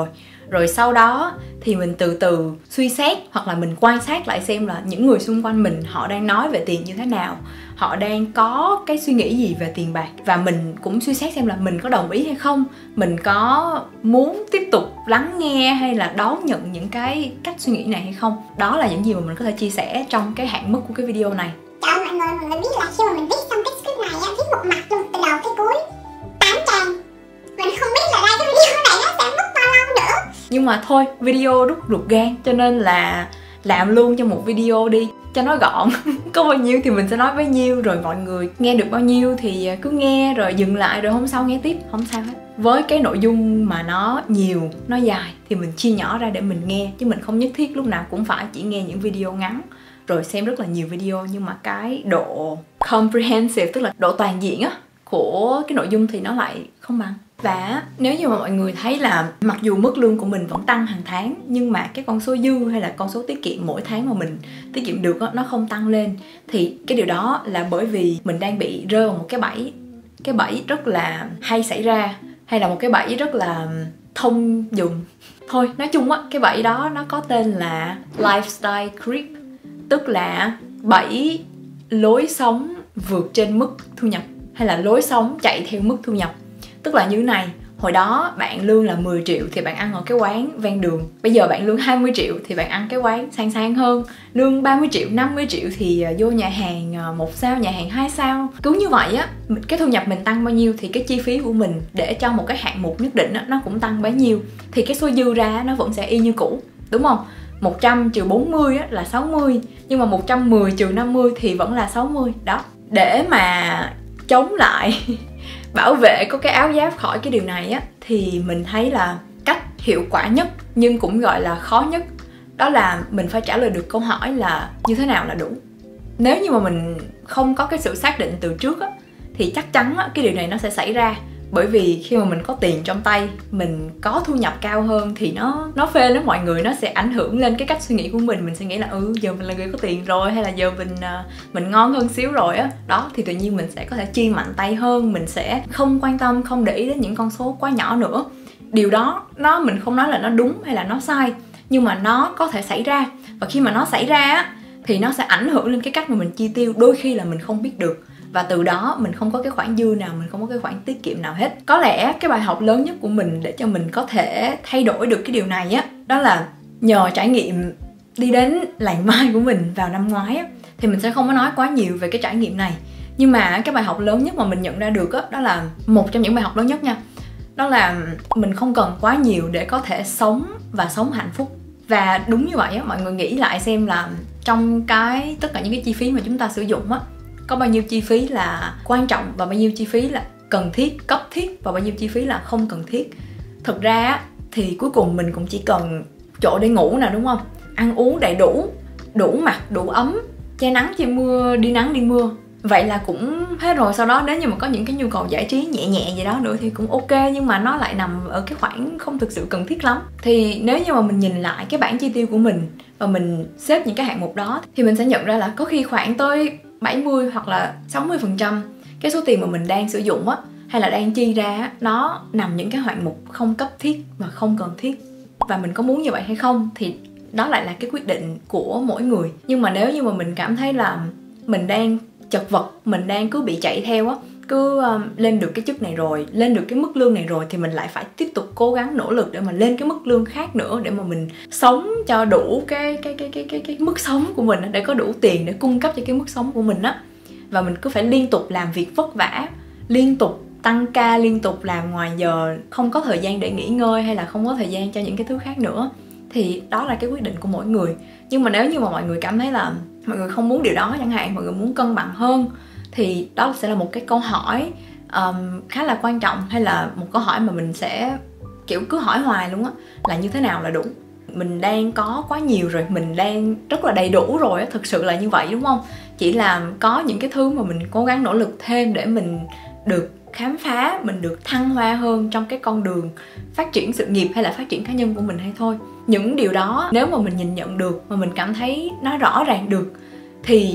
Rồi sau đó thì mình từ từ suy xét hoặc là mình quan sát lại xem là những người xung quanh mình họ đang nói về tiền như thế nào, họ đang có cái suy nghĩ gì về tiền bạc. Và mình cũng suy xét xem là mình có đồng ý hay không, mình có muốn tiếp tục lắng nghe hay là đón nhận những cái cách suy nghĩ này hay không. Đó là những gì mà mình có thể chia sẻ trong cái hạn mức của cái video này. Trời ơi, mọi người, mọi người biết là khi mà mình viết xong cái script này, viết một mặt luôn từ đầu tới cuối tám trang, mình không biết là ra cái video này nó sẽ mất bao lâu nữa. Nhưng mà thôi, video đúc ruột gan cho nên là làm luôn cho một video đi cho nó gọn. Có bao nhiêu thì mình sẽ nói bấy nhiêu, rồi mọi người nghe được bao nhiêu thì cứ nghe rồi dừng lại, rồi hôm sau nghe tiếp, không sao hết. Với cái nội dung mà nó nhiều, nó dài thì mình chia nhỏ ra để mình nghe, chứ mình không nhất thiết lúc nào cũng phải chỉ nghe những video ngắn rồi xem rất là nhiều video. Nhưng mà cái độ comprehensive, tức là độ toàn diện á của cái nội dung thì nó lại không bằng. Và nếu như mà mọi người thấy là mặc dù mức lương của mình vẫn tăng hàng tháng, nhưng mà cái con số dư hay là con số tiết kiệm mỗi tháng mà mình tiết kiệm được đó, nó không tăng lên, thì cái điều đó là bởi vì mình đang bị rơi vào một cái bẫy. Cái bẫy rất là hay xảy ra, hay là một cái bẫy rất là thông dụng. Thôi, nói chung á, cái bẫy đó nó có tên là lifestyle creep, tức là bẫy lối sống vượt trên mức thu nhập, hay là lối sống chạy theo mức thu nhập. Tức là như thế này, hồi đó bạn lương là mười triệu thì bạn ăn ở cái quán ven đường. Bây giờ bạn lương hai mươi triệu thì bạn ăn cái quán sang sang hơn. Lương ba mươi triệu, năm mươi triệu thì vô nhà hàng một sao, nhà hàng hai sao. Cứ như vậy á, cái thu nhập mình tăng bao nhiêu thì cái chi phí của mình để cho một cái hạng mục nhất định á, nó cũng tăng bấy nhiêu. Thì cái số dư ra nó vẫn sẽ y như cũ, đúng không? một trăm trừ bốn mươi á, là sáu mươi. Nhưng mà một trăm mười trừ năm mươi thì vẫn là sáu mươi. Đó, để mà chống lại bảo vệ có cái áo giáp khỏi cái điều này á, thì mình thấy là cách hiệu quả nhất nhưng cũng gọi là khó nhất, đó là mình phải trả lời được câu hỏi là như thế nào là đủ. Nếu như mà mình không có cái sự xác định từ trước á, thì chắc chắn á, cái điều này nó sẽ xảy ra. Bởi vì khi mà mình có tiền trong tay, mình có thu nhập cao hơn thì nó nó phê lắm mọi người, nó sẽ ảnh hưởng lên cái cách suy nghĩ của mình. Mình sẽ nghĩ là ừ giờ mình là người có tiền rồi, hay là giờ mình mình ngon hơn xíu rồi á. Đó, thì tự nhiên mình sẽ có thể chi mạnh tay hơn, mình sẽ không quan tâm, không để ý đến những con số quá nhỏ nữa. Điều đó, nó mình không nói là nó đúng hay là nó sai, nhưng mà nó có thể xảy ra. Và khi mà nó xảy ra á, thì nó sẽ ảnh hưởng lên cái cách mà mình chi tiêu, đôi khi là mình không biết được. Và từ đó mình không có cái khoản dư nào, mình không có cái khoản tiết kiệm nào hết. Có lẽ cái bài học lớn nhất của mình để cho mình có thể thay đổi được cái điều này á, đó là nhờ trải nghiệm đi đến làng mai của mình vào năm ngoái á. Thì mình sẽ không có nói quá nhiều về cái trải nghiệm này, nhưng mà cái bài học lớn nhất mà mình nhận ra được á, đó là một trong những bài học lớn nhất nha, đó là mình không cần quá nhiều để có thể sống và sống hạnh phúc. Và đúng như vậy á, mọi người nghĩ lại xem là trong cái tất cả những cái chi phí mà chúng ta sử dụng á, có bao nhiêu chi phí là quan trọng và bao nhiêu chi phí là cần thiết, cấp thiết, và bao nhiêu chi phí là không cần thiết. Thực ra thì cuối cùng mình cũng chỉ cần chỗ để ngủ nè, đúng không? Ăn uống đầy đủ, đủ mặc, đủ ấm, che nắng, che mưa, đi nắng, đi mưa. Vậy là cũng hết rồi. Sau đó nếu như mà có những cái nhu cầu giải trí nhẹ nhẹ gì đó nữa thì cũng ok, nhưng mà nó lại nằm ở cái khoản không thực sự cần thiết lắm. Thì nếu như mà mình nhìn lại cái bảng chi tiêu của mình và mình xếp những cái hạng mục đó, thì mình sẽ nhận ra là có khi khoảng tới bảy mươi hoặc là sáu mươi phần trăm cái số tiền mà mình đang sử dụng á, hay là đang chi ra, nó nằm những cái hạng mục không cấp thiết và không cần thiết. Và mình có muốn như vậy hay không thì đó lại là cái quyết định của mỗi người. Nhưng mà nếu như mà mình cảm thấy là mình đang chật vật, mình đang cứ bị chạy theo á, cứ um, lên được cái chức này rồi, lên được cái mức lương này rồi, thì mình lại phải tiếp tục cố gắng nỗ lực để mà lên cái mức lương khác nữa, để mà mình sống cho đủ cái cái cái cái cái cái mức sống của mình, để có đủ tiền để cung cấp cho cái mức sống của mình á. Và mình cứ phải liên tục làm việc vất vả, liên tục tăng ca, liên tục làm ngoài giờ, không có thời gian để nghỉ ngơi hay là không có thời gian cho những cái thứ khác nữa. Thì đó là cái quyết định của mỗi người. Nhưng mà nếu như mà mọi người cảm thấy là mọi người không muốn điều đó chẳng hạn, mọi người muốn cân bằng hơn, thì đó sẽ là một cái câu hỏi um, khá là quan trọng, hay là một câu hỏi mà mình sẽ kiểu cứ hỏi hoài luôn á, là như thế nào là đủ. Mình đang có quá nhiều rồi, mình đang rất là đầy đủ rồi á, thực sự là như vậy đúng không? Chỉ là có những cái thứ mà mình cố gắng nỗ lực thêm để mình được khám phá, mình được thăng hoa hơn trong cái con đường phát triển sự nghiệp hay là phát triển cá nhân của mình hay thôi. Những điều đó nếu mà mình nhìn nhận được, mà mình cảm thấy nó rõ ràng được, thì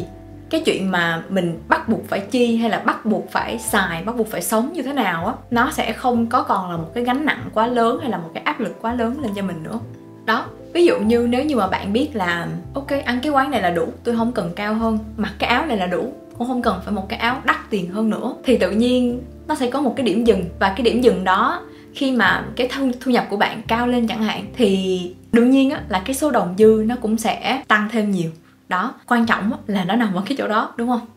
cái chuyện mà mình bắt buộc phải chi hay là bắt buộc phải xài, bắt buộc phải sống như thế nào á, nó sẽ không có còn là một cái gánh nặng quá lớn hay là một cái áp lực quá lớn lên cho mình nữa. Đó, ví dụ như nếu như mà bạn biết là ok, ăn cái quán này là đủ, tôi không cần cao hơn, mặc cái áo này là đủ, cũng không cần phải một cái áo đắt tiền hơn nữa, thì tự nhiên nó sẽ có một cái điểm dừng. Và cái điểm dừng đó, khi mà cái thu, thu nhập của bạn cao lên chẳng hạn, thì đương nhiên á, là cái số đồng dư nó cũng sẽ tăng thêm nhiều. Đó, quan trọng á, là nó nằm ở cái chỗ đó, đúng không?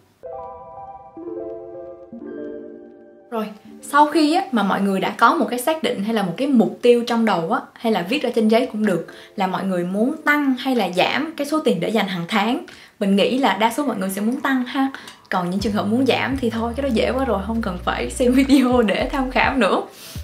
Rồi, sau khi á, mà mọi người đã có một cái xác định hay là một cái mục tiêu trong đầu á, hay là viết ra trên giấy cũng được, là mọi người muốn tăng hay là giảm cái số tiền để dành hàng tháng. Mình nghĩ là đa số mọi người sẽ muốn tăng ha. Còn những trường hợp muốn giảm thì thôi, cái đó dễ quá rồi, không cần phải xem video để tham khảo nữa.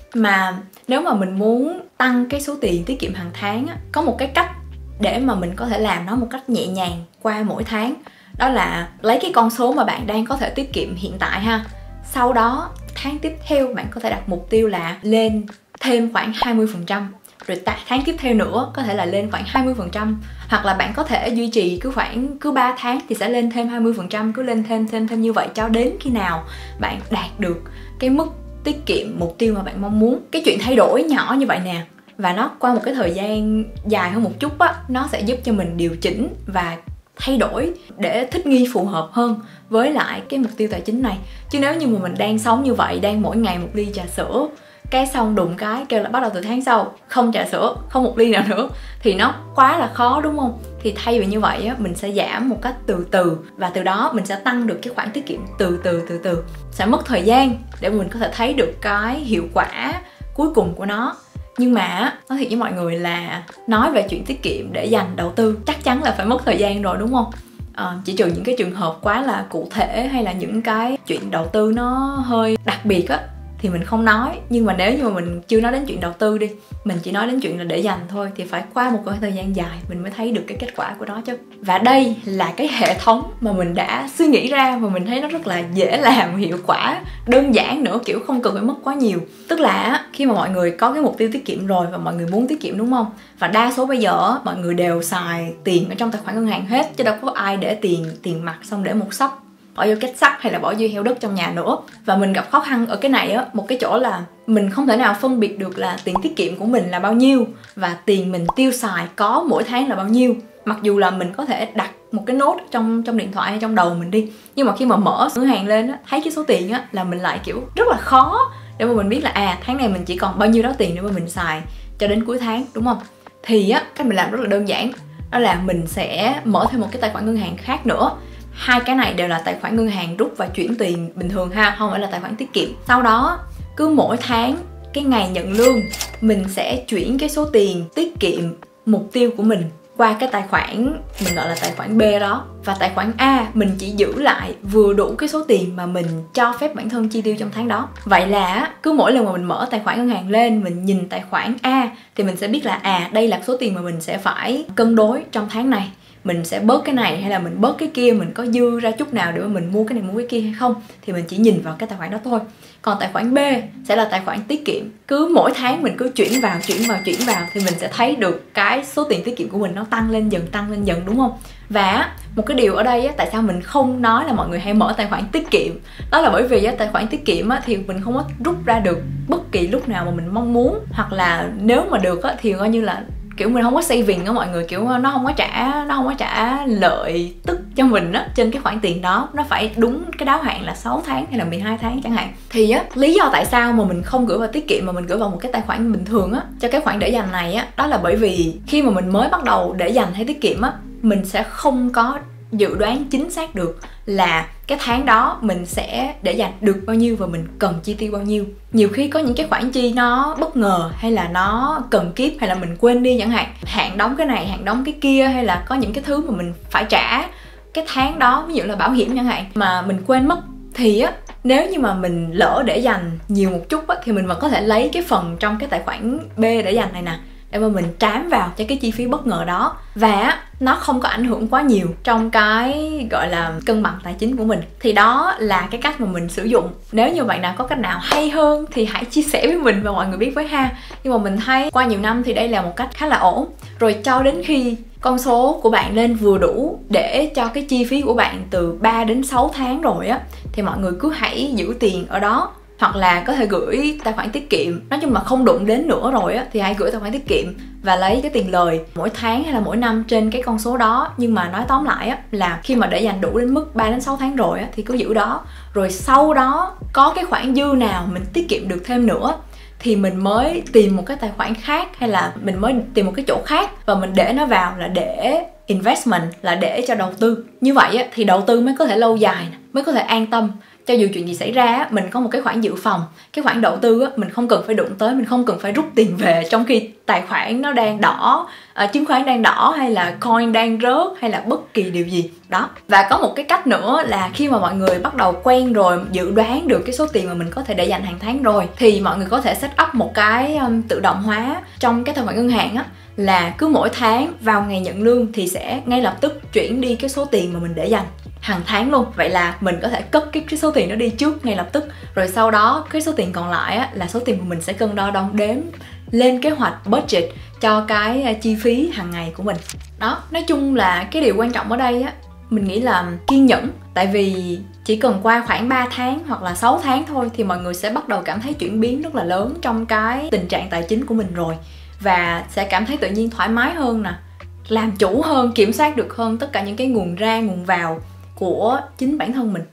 Mà nếu mà mình muốn tăng cái số tiền tiết kiệm hàng tháng á, có một cái cách để mà mình có thể làm nó một cách nhẹ nhàng qua mỗi tháng. Đó là lấy cái con số mà bạn đang có thể tiết kiệm hiện tại ha. Sau đó tháng tiếp theo bạn có thể đặt mục tiêu là lên thêm khoảng hai mươi phần trăm. Rồi tháng tiếp theo nữa có thể là lên khoảng hai mươi phần trăm. Hoặc là bạn có thể duy trì cứ khoảng cứ ba tháng thì sẽ lên thêm hai mươi phần trăm. Cứ lên thêm thêm thêm như vậy cho đến khi nào bạn đạt được cái mức tiết kiệm mục tiêu mà bạn mong muốn. Cái chuyện thay đổi nhỏ như vậy nè, và nó qua một cái thời gian dài hơn một chút á, nó sẽ giúp cho mình điều chỉnh và thay đổi để thích nghi phù hợp hơn với lại cái mục tiêu tài chính này. Chứ nếu như mà mình đang sống như vậy, đang mỗi ngày một ly trà sữa, cái xong đùng cái kêu là bắt đầu từ tháng sau không trà sữa, không một ly nào nữa, thì nó quá là khó, đúng không? Thì thay vì như vậy á, mình sẽ giảm một cách từ từ, và từ đó mình sẽ tăng được cái khoản tiết kiệm từ từ từ từ. Sẽ mất thời gian để mình có thể thấy được cái hiệu quả cuối cùng của nó. Nhưng mà nói thiệt với mọi người là nói về chuyện tiết kiệm để dành đầu tư chắc chắn là phải mất thời gian rồi, đúng không? À, chỉ trừ những cái trường hợp quá là cụ thể hay là những cái chuyện đầu tư nó hơi đặc biệt á thì mình không nói. Nhưng mà nếu như mà mình chưa nói đến chuyện đầu tư đi, mình chỉ nói đến chuyện là để dành thôi, thì phải qua một khoảng thời gian dài mình mới thấy được cái kết quả của nó chứ. Và đây là cái hệ thống mà mình đã suy nghĩ ra và mình thấy nó rất là dễ làm, hiệu quả, đơn giản nữa, kiểu không cần phải mất quá nhiều. Tức là khi mà mọi người có cái mục tiêu tiết kiệm rồi và mọi người muốn tiết kiệm, đúng không? Và đa số bây giờ mọi người đều xài tiền ở trong tài khoản ngân hàng hết, chứ đâu có ai để tiền tiền mặt xong để một xóc bỏ vô kết sắt hay là bỏ vô heo đất trong nhà nữa. Và mình gặp khó khăn ở cái này á, một cái chỗ là mình không thể nào phân biệt được là tiền tiết kiệm của mình là bao nhiêu và tiền mình tiêu xài có mỗi tháng là bao nhiêu. Mặc dù là mình có thể đặt một cái nốt trong trong điện thoại hay trong đầu mình đi, nhưng mà khi mà mở ngân hàng lên á, thấy cái số tiền á là mình lại kiểu rất là khó để mà mình biết là à, tháng này mình chỉ còn bao nhiêu đó tiền để mà mình xài cho đến cuối tháng, đúng không? Thì á, cách mình làm rất là đơn giản, đó là mình sẽ mở thêm một cái tài khoản ngân hàng khác nữa. Hai cái này đều là tài khoản ngân hàng rút và chuyển tiền bình thường ha, không phải là tài khoản tiết kiệm. Sau đó cứ mỗi tháng, cái ngày nhận lương, mình sẽ chuyển cái số tiền tiết kiệm mục tiêu của mình qua cái tài khoản mình gọi là tài khoản B đó. Và tài khoản A mình chỉ giữ lại vừa đủ cái số tiền mà mình cho phép bản thân chi tiêu trong tháng đó. Vậy là cứ mỗi lần mà mình mở tài khoản ngân hàng lên, mình nhìn tài khoản A thì mình sẽ biết là à, đây là số tiền mà mình sẽ phải cân đối trong tháng này. Mình sẽ bớt cái này hay là mình bớt cái kia, mình có dư ra chút nào để mà mình mua cái này mua cái kia hay không, thì mình chỉ nhìn vào cái tài khoản đó thôi. Còn tài khoản B sẽ là tài khoản tiết kiệm. Cứ mỗi tháng mình cứ chuyển vào, chuyển vào, chuyển vào thì mình sẽ thấy được cái số tiền tiết kiệm của mình nó tăng lên dần, tăng lên dần, đúng không? Và một cái điều ở đây á, tại sao mình không nói là mọi người hãy mở tài khoản tiết kiệm, đó là bởi vì á, tài khoản tiết kiệm á, thì mình không có rút ra được bất kỳ lúc nào mà mình mong muốn. Hoặc là nếu mà được á, thì coi như là kiểu mình không có saving á mọi người, kiểu nó không có trả nó không có trả lợi tức cho mình á trên cái khoản tiền đó. Nó phải đúng cái đáo hạn là sáu tháng hay là mười hai tháng chẳng hạn. Thì á, lý do tại sao mà mình không gửi vào tiết kiệm mà mình gửi vào một cái tài khoản bình thường á cho cái khoản để dành này á, đó là bởi vì khi mà mình mới bắt đầu để dành hay tiết kiệm á, mình sẽ không có dự đoán chính xác được là cái tháng đó mình sẽ để dành được bao nhiêu và mình cần chi tiêu bao nhiêu. Nhiều khi có những cái khoản chi nó bất ngờ hay là nó cần kiếp hay là mình quên đi chẳng hạn, hạn đóng cái này, hạn đóng cái kia, hay là có những cái thứ mà mình phải trả cái tháng đó, ví dụ là bảo hiểm chẳng hạn, mà mình quên mất. Thì á, nếu như mà mình lỡ để dành nhiều một chút á, thì mình vẫn có thể lấy cái phần trong cái tài khoản B để dành này nè để mà mình trám vào cho cái chi phí bất ngờ đó. Và nó không có ảnh hưởng quá nhiều trong cái gọi là cân bằng tài chính của mình. Thì đó là cái cách mà mình sử dụng. Nếu như bạn nào có cách nào hay hơn thì hãy chia sẻ với mình và mọi người biết với ha. Nhưng mà mình thấy qua nhiều năm thì đây là một cách khá là ổn. Rồi cho đến khi con số của bạn lên vừa đủ để cho cái chi phí của bạn từ ba đến sáu tháng rồi á, thì mọi người cứ hãy giữ tiền ở đó. Hoặc là có thể gửi tài khoản tiết kiệm. Nói chung là không đụng đến nữa rồi á, thì hãy gửi tài khoản tiết kiệm và lấy cái tiền lời mỗi tháng hay là mỗi năm trên cái con số đó. Nhưng mà nói tóm lại á, là khi mà để dành đủ đến mức ba đến sáu tháng rồi á, thì cứ giữ đó. Rồi sau đó có cái khoản dư nào mình tiết kiệm được thêm nữa thì mình mới tìm một cái tài khoản khác, hay là mình mới tìm một cái chỗ khác và mình để nó vào là để investment, là để cho đầu tư. Như vậy á, thì đầu tư mới có thể lâu dài, mới có thể an tâm. Cho dù chuyện gì xảy ra, mình có một cái khoản dự phòng. Cái khoản đầu tư mình không cần phải đụng tới, mình không cần phải rút tiền về trong khi tài khoản nó đang đỏ, chứng khoán đang đỏ, hay là coin đang rớt, hay là bất kỳ điều gì đó. Và có một cái cách nữa là khi mà mọi người bắt đầu quen rồi, dự đoán được cái số tiền mà mình có thể để dành hàng tháng rồi, thì mọi người có thể set up một cái um, tự động hóa trong cái tài khoản ngân hàng á, là cứ mỗi tháng vào ngày nhận lương thì sẽ ngay lập tức chuyển đi cái số tiền mà mình để dành hàng tháng luôn. Vậy là mình có thể cất cái, cái số tiền đó đi trước ngay lập tức. Rồi sau đó cái số tiền còn lại á, là số tiền mà mình sẽ cân đo đong đếm, lên kế hoạch budget cho cái chi phí hàng ngày của mình. Đó, nói chung là cái điều quan trọng ở đây á, mình nghĩ là kiên nhẫn. Tại vì chỉ cần qua khoảng ba tháng hoặc là sáu tháng thôi thì mọi người sẽ bắt đầu cảm thấy chuyển biến rất là lớn trong cái tình trạng tài chính của mình rồi. Và sẽ cảm thấy tự nhiên thoải mái hơn nè, làm chủ hơn, kiểm soát được hơn tất cả những cái nguồn ra, nguồn vào của chính bản thân mình.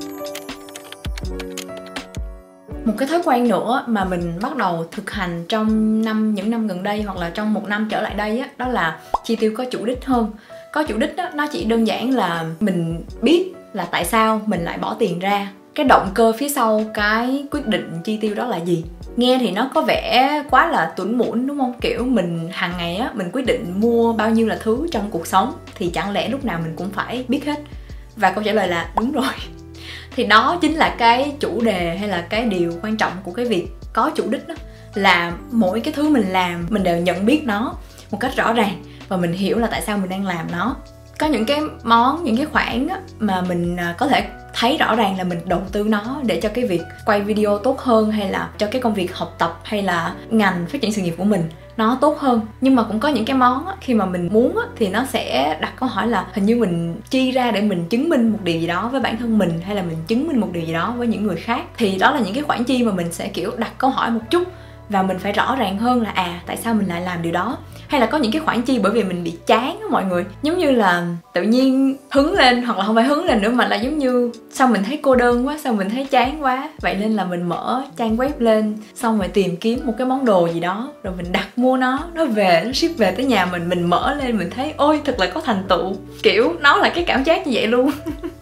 Một cái thói quen nữa mà mình bắt đầu thực hành trong năm những năm gần đây, hoặc là trong một năm trở lại đây á, đó là chi tiêu có chủ đích hơn. Có chủ đích đó, nó chỉ đơn giản là mình biết là tại sao mình lại bỏ tiền ra, cái động cơ phía sau cái quyết định chi tiêu đó là gì. Nghe thì nó có vẻ quá là tủn mủn đúng không? Kiểu mình hàng ngày á, mình quyết định mua bao nhiêu là thứ trong cuộc sống thì chẳng lẽ lúc nào mình cũng phải biết hết? Và câu trả lời là đúng rồi. Thì đó chính là cái chủ đề hay là cái điều quan trọng của cái việc có chủ đích đó, là mỗi cái thứ mình làm mình đều nhận biết nó một cách rõ ràng và mình hiểu là tại sao mình đang làm nó. Có những cái món, những cái khoản á, mà mình có thể thấy rõ ràng là mình đầu tư nó để cho cái việc quay video tốt hơn, hay là cho cái công việc học tập, hay là ngành phát triển sự nghiệp của mình nó tốt hơn. Nhưng mà cũng có những cái món á, khi mà mình muốn á, thì nó sẽ đặt câu hỏi là hình như mình chi ra để mình chứng minh một điều gì đó với bản thân mình, hay là mình chứng minh một điều gì đó với những người khác. Thì đó là những cái khoản chi mà mình sẽ kiểu đặt câu hỏi một chút, và mình phải rõ ràng hơn là à tại sao mình lại làm điều đó. Hay là có những cái khoản chi bởi vì mình bị chán á mọi người, giống như là tự nhiên hứng lên, hoặc là không phải hứng lên nữa mà là giống như sao mình thấy cô đơn quá, sao mình thấy chán quá, vậy nên là mình mở trang web lên, xong rồi tìm kiếm một cái món đồ gì đó, rồi mình đặt mua nó, nó về, nó ship về tới nhà mình, mình mở lên mình thấy ôi thật là có thành tựu, kiểu nó là cái cảm giác như vậy luôn.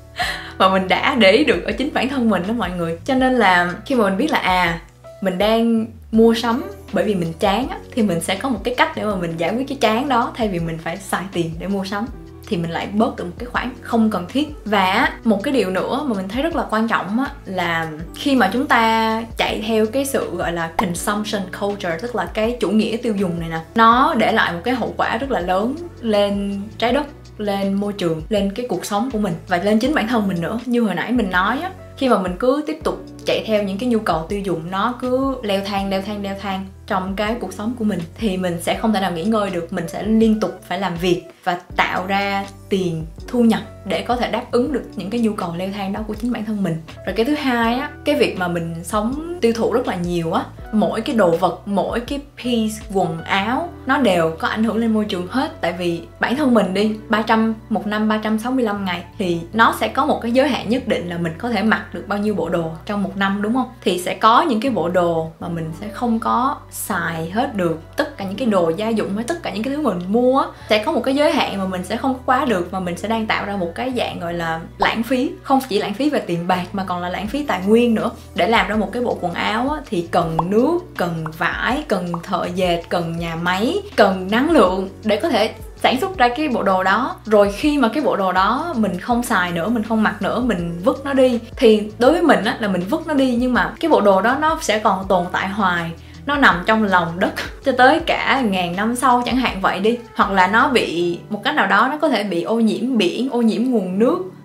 Và mình đã để ý được ở chính bản thân mình đó mọi người. Cho nên là khi mà mình biết là à mình đang mua sắm bởi vì mình chán á, thì mình sẽ có một cái cách để mà mình giải quyết cái chán đó, thay vì mình phải xài tiền để mua sắm thì mình lại bớt được một cái khoản không cần thiết. Và một cái điều nữa mà mình thấy rất là quan trọng á, là khi mà chúng ta chạy theo cái sự gọi là consumption culture, tức là cái chủ nghĩa tiêu dùng này nè, nó để lại một cái hậu quả rất là lớn lên trái đất, lên môi trường, lên cái cuộc sống của mình và lên chính bản thân mình nữa. Như hồi nãy mình nói á, khi mà mình cứ tiếp tục chạy theo những cái nhu cầu tiêu dùng, nó cứ leo thang leo thang leo thang trong cái cuộc sống của mình, thì mình sẽ không thể nào nghỉ ngơi được. Mình sẽ liên tục phải làm việc và tạo ra tiền, thu nhập để có thể đáp ứng được những cái nhu cầu leo thang đó của chính bản thân mình. Rồi cái thứ hai á, cái việc mà mình sống tiêu thụ rất là nhiều á, mỗi cái đồ vật, mỗi cái piece quần áo nó đều có ảnh hưởng lên môi trường hết. Tại vì bản thân mình đi, ba trăm một năm ba trăm sáu mươi lăm ngày thì nó sẽ có một cái giới hạn nhất định là mình có thể mặc được bao nhiêu bộ đồ trong một năm, đúng không? Thì sẽ có những cái bộ đồ mà mình sẽ không có xài hết được. Tất cả những cái đồ gia dụng hay tất cả những cái thứ mình mua sẽ có một cái giới hạn mà mình sẽ không quá được, mà mình sẽ đang tạo ra một cái dạng gọi là lãng phí. Không chỉ lãng phí về tiền bạc mà còn là lãng phí tài nguyên nữa. Để làm ra một cái bộ quần áo á, thì cần nước, cần vải, cần thợ dệt, cần nhà máy, cần năng lượng để có thể sản xuất ra cái bộ đồ đó. Rồi khi mà cái bộ đồ đó mình không xài nữa, mình không mặc nữa, mình vứt nó đi, thì đối với mình á, là mình vứt nó đi, nhưng mà cái bộ đồ đó nó sẽ còn tồn tại hoài, nó nằm trong lòng đất cho tới cả ngàn năm sau chẳng hạn vậy đi. Hoặc là nó bị một cách nào đó, nó có thể bị ô nhiễm biển, ô nhiễm nguồn nước,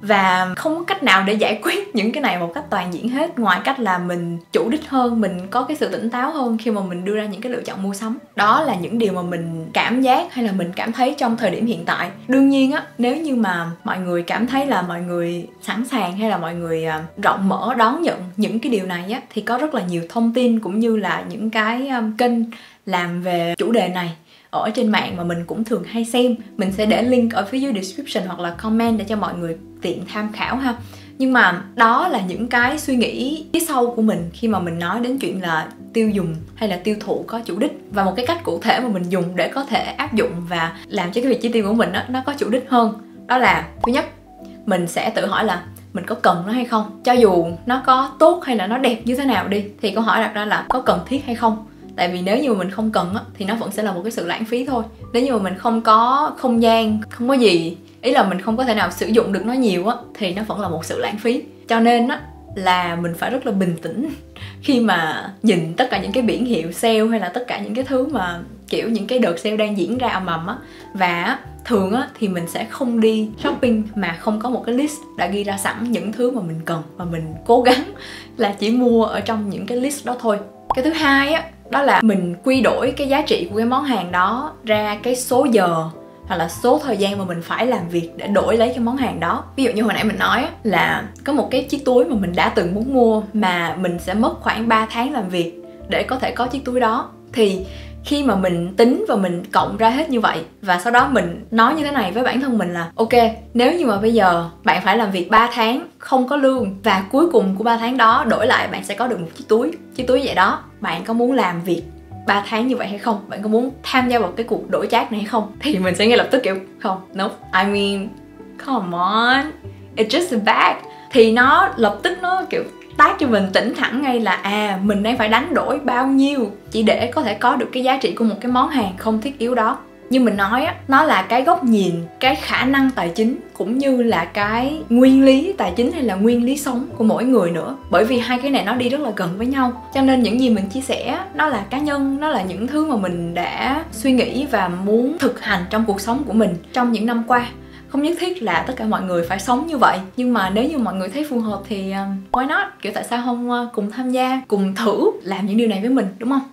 Và không có cách nào để giải quyết những cái này một cách toàn diện hết, ngoài cách là mình chủ đích hơn, mình có cái sự tỉnh táo hơn khi mà mình đưa ra những cái lựa chọn mua sắm. Đó là những điều mà mình cảm giác hay là mình cảm thấy trong thời điểm hiện tại. Đương nhiên á, nếu như mà mọi người cảm thấy là mọi người sẵn sàng hay là mọi người rộng mở đón nhận những cái điều này á, thì có rất là nhiều thông tin cũng như là những cái kênh làm về chủ đề này ở trên mạng mà mình cũng thường hay xem. Mình sẽ để link ở phía dưới description hoặc là comment để cho mọi người tiện tham khảo ha. Nhưng mà đó là những cái suy nghĩ phía sau của mình khi mà mình nói đến chuyện là tiêu dùng hay là tiêu thụ có chủ đích. Và một cái cách cụ thể mà mình dùng để có thể áp dụng và làm cho cái việc chi tiêu của mình đó, nó có chủ đích hơn. Đó là thứ nhất, mình sẽ tự hỏi là mình có cần nó hay không. Cho dù nó có tốt hay là nó đẹp như thế nào đi, thì câu hỏi đặt ra là có cần thiết hay không. Tại vì nếu như mà mình không cần á, thì nó vẫn sẽ là một cái sự lãng phí thôi. Nếu như mà mình không có không gian, không có gì, ý là mình không có thể nào sử dụng được nó nhiều á, thì nó vẫn là một sự lãng phí. Cho nên á, là mình phải rất là bình tĩnh khi mà nhìn tất cả những cái biển hiệu sale hay là tất cả những cái thứ mà kiểu những cái đợt sale đang diễn ra ầm ầm á. Và thường á, thì mình sẽ không đi shopping mà không có một cái list đã ghi ra sẵn những thứ mà mình cần, và mình cố gắng là chỉ mua ở trong những cái list đó thôi. Cái thứ hai á, đó là mình quy đổi cái giá trị của cái món hàng đó ra cái số giờ hoặc là số thời gian mà mình phải làm việc để đổi lấy cái món hàng đó. Ví dụ như hồi nãy mình nói á, là có một cái chiếc túi mà mình đã từng muốn mua mà mình sẽ mất khoảng ba tháng làm việc để có thể có chiếc túi đó. Thì khi mà mình tính và mình cộng ra hết như vậy, và sau đó mình nói như thế này với bản thân mình là ok, nếu như mà bây giờ bạn phải làm việc ba tháng không có lương, và cuối cùng của ba tháng đó đổi lại bạn sẽ có được một chiếc túi chiếc túi vậy đó, bạn có muốn làm việc ba tháng như vậy hay không? Bạn có muốn tham gia vào cái cuộc đổi trác này hay không? Thì mình sẽ ngay lập tức kiểu không, nope, I mean come on, it's just a bag. Thì nó lập tức nó kiểu tác cho mình tỉnh thẳng ngay là à, mình đang phải đánh đổi bao nhiêu chỉ để có thể có được cái giá trị của một cái món hàng không thiết yếu đó. Như mình nói á, nó là cái góc nhìn, cái khả năng tài chính cũng như là cái nguyên lý tài chính hay là nguyên lý sống của mỗi người nữa. Bởi vì hai cái này nó đi rất là gần với nhau. Cho nên những gì mình chia sẻ nó là cá nhân, nó là những thứ mà mình đã suy nghĩ và muốn thực hành trong cuộc sống của mình trong những năm qua. Không nhất thiết là tất cả mọi người phải sống như vậy, nhưng mà nếu như mọi người thấy phù hợp thì uh, why not? Kiểu tại sao không uh, cùng tham gia, cùng thử làm những điều này với mình, đúng không?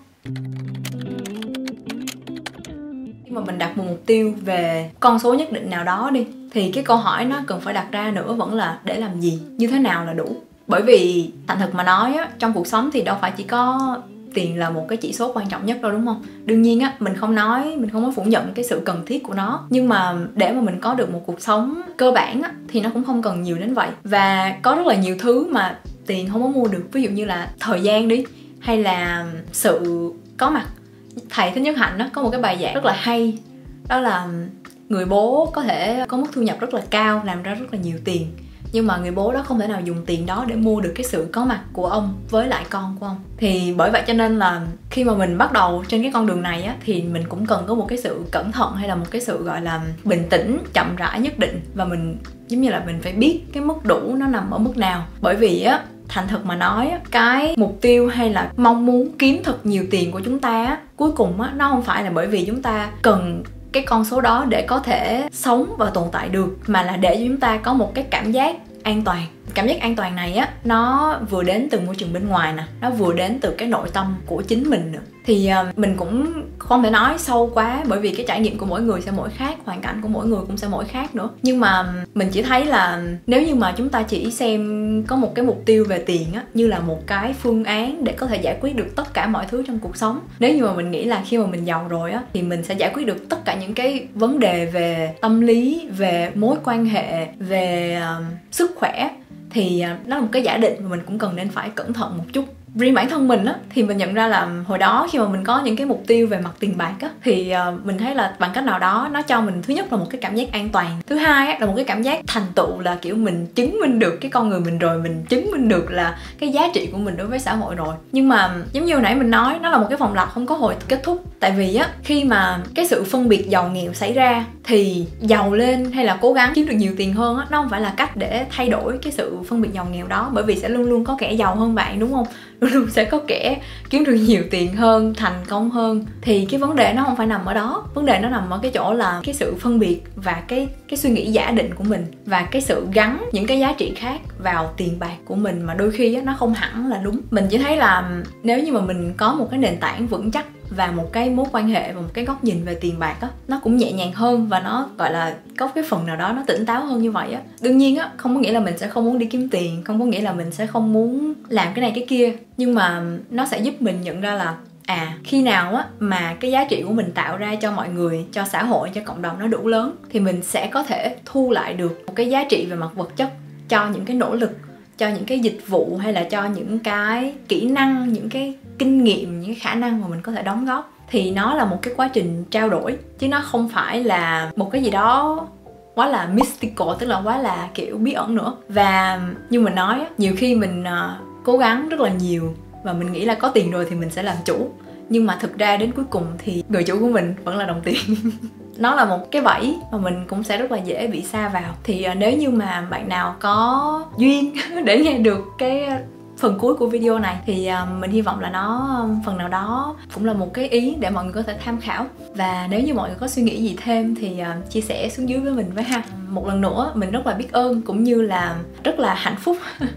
Khi mà mình đặt một mục tiêu về con số nhất định nào đó đi, thì cái câu hỏi nó cần phải đặt ra nữa vẫn là để làm gì, như thế nào là đủ. Bởi vì thành thật mà nói á, trong cuộc sống thì đâu phải chỉ có tiền là một cái chỉ số quan trọng nhất đâu, đúng không? Đương nhiên á, mình không nói, mình không có phủ nhận cái sự cần thiết của nó, nhưng mà để mà mình có được một cuộc sống cơ bản á, thì nó cũng không cần nhiều đến vậy. Và có rất là nhiều thứ mà tiền không có mua được, ví dụ như là thời gian đi, hay là sự có mặt. Thầy Thích Nhất Hạnh á, có một cái bài giảng rất là hay, đó là người bố có thể có mức thu nhập rất là cao, làm ra rất là nhiều tiền, nhưng mà người bố đó không thể nào dùng tiền đó để mua được cái sự có mặt của ông với lại con của ông. Thì bởi vậy cho nên là khi mà mình bắt đầu trên cái con đường này á, thì mình cũng cần có một cái sự cẩn thận hay là một cái sự gọi là bình tĩnh, chậm rãi nhất định. Và mình giống như là mình phải biết cái mức đủ nó nằm ở mức nào. Bởi vì á, thành thật mà nói á, cái mục tiêu hay là mong muốn kiếm thật nhiều tiền của chúng ta á, cuối cùng á, nó không phải là bởi vì chúng ta cần cái con số đó để có thể sống và tồn tại được, mà là để cho chúng ta có một cái cảm giác an toàn. Cảm giác an toàn này á, nó vừa đến từ môi trường bên ngoài nè, nó vừa đến từ cái nội tâm của chính mình nữa. Thì uh, mình cũng không thể nói sâu quá, bởi vì cái trải nghiệm của mỗi người sẽ mỗi khác, hoàn cảnh của mỗi người cũng sẽ mỗi khác nữa. Nhưng mà mình chỉ thấy là nếu như mà chúng ta chỉ xem có một cái mục tiêu về tiền á, như là một cái phương án để có thể giải quyết được tất cả mọi thứ trong cuộc sống. Nếu như mà mình nghĩ là khi mà mình giàu rồi á, thì mình sẽ giải quyết được tất cả những cái vấn đề về tâm lý, về mối quan hệ, về uh, sức khỏe, thì nó là một cái giả định mà mình cũng cần nên phải cẩn thận một chút. Riêng bản thân mình á, thì mình nhận ra là hồi đó khi mà mình có những cái mục tiêu về mặt tiền bạc á, thì uh, mình thấy là bằng cách nào đó nó cho mình thứ nhất là một cái cảm giác an toàn, thứ hai á, là một cái cảm giác thành tựu, là kiểu mình chứng minh được cái con người mình rồi, mình chứng minh được là cái giá trị của mình đối với xã hội rồi. Nhưng mà giống như hồi nãy mình nói, nó là một cái vòng lặp không có hồi kết thúc. Tại vì á, khi mà cái sự phân biệt giàu nghèo xảy ra, thì giàu lên hay là cố gắng kiếm được nhiều tiền hơn á, nó không phải là cách để thay đổi cái sự phân biệt giàu nghèo đó. Bởi vì sẽ luôn luôn có kẻ giàu hơn bạn, đúng không? luôn luôn sẽ có kẻ kiếm được nhiều tiền hơn, thành công hơn. Thì cái vấn đề nó không phải nằm ở đó, vấn đề nó nằm ở cái chỗ là cái sự phân biệt và cái cái suy nghĩ giả định của mình, và cái sự gắn những cái giá trị khác vào tiền bạc của mình mà đôi khi á, nó không hẳn là đúng. Mình chỉ thấy là nếu như mà mình có một cái nền tảng vững chắc và một cái mối quan hệ và một cái góc nhìn về tiền bạc á, nó cũng nhẹ nhàng hơn và nó gọi là có cái phần nào đó nó tỉnh táo hơn như vậy á. Đương nhiên á, không có nghĩa là mình sẽ không muốn đi kiếm tiền, không có nghĩa là mình sẽ không muốn làm cái này cái kia, nhưng mà nó sẽ giúp mình nhận ra là à, khi nào á mà cái giá trị của mình tạo ra cho mọi người, cho xã hội, cho cộng đồng nó đủ lớn thì mình sẽ có thể thu lại được một cái giá trị về mặt vật chất cho những cái nỗ lực, cho những cái dịch vụ, hay là cho những cái kỹ năng, những cái kinh nghiệm, những cái khả năng mà mình có thể đóng góp. Thì nó là một cái quá trình trao đổi, chứ nó không phải là một cái gì đó quá là mystical, tức là quá là kiểu bí ẩn nữa. Và như mình nói, nhiều khi mình uh, cố gắng rất là nhiều và mình nghĩ là có tiền rồi thì mình sẽ làm chủ, nhưng mà thực ra đến cuối cùng thì người chủ của mình vẫn là đồng tiền. Nó là một cái bẫy mà mình cũng sẽ rất là dễ bị sa vào. Thì uh, nếu như mà bạn nào có duyên để nghe được cái phần cuối của video này thì uh, mình hy vọng là nó phần nào đó cũng là một cái ý để mọi người có thể tham khảo. Và nếu như mọi người có suy nghĩ gì thêm thì uh, chia sẻ xuống dưới với mình với ha. Một lần nữa mình rất là biết ơn cũng như là rất là hạnh phúc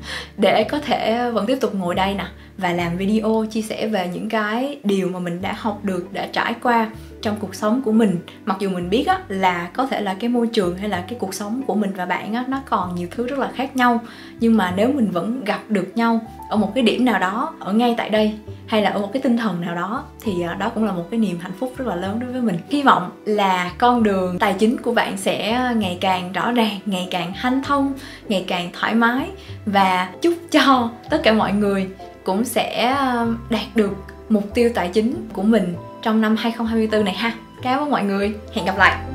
để có thể vẫn tiếp tục ngồi đây nè và làm video chia sẻ về những cái điều mà mình đã học được, đã trải qua trong cuộc sống của mình. Mặc dù mình biết á, là có thể là cái môi trường hay là cái cuộc sống của mình và bạn á, nó còn nhiều thứ rất là khác nhau, nhưng mà nếu mình vẫn gặp được nhau ở một cái điểm nào đó, ở ngay tại đây, hay là ở một cái tinh thần nào đó, thì đó cũng là một cái niềm hạnh phúc rất là lớn đối với mình. Hy vọng là con đường tài chính của bạn sẽ ngày càng rõ ràng, ngày càng hanh thông, ngày càng thoải mái, và chúc cho tất cả mọi người cũng sẽ đạt được mục tiêu tài chính của mình trong năm hai không hai tư này ha. Cảm ơn mọi người, hẹn gặp lại.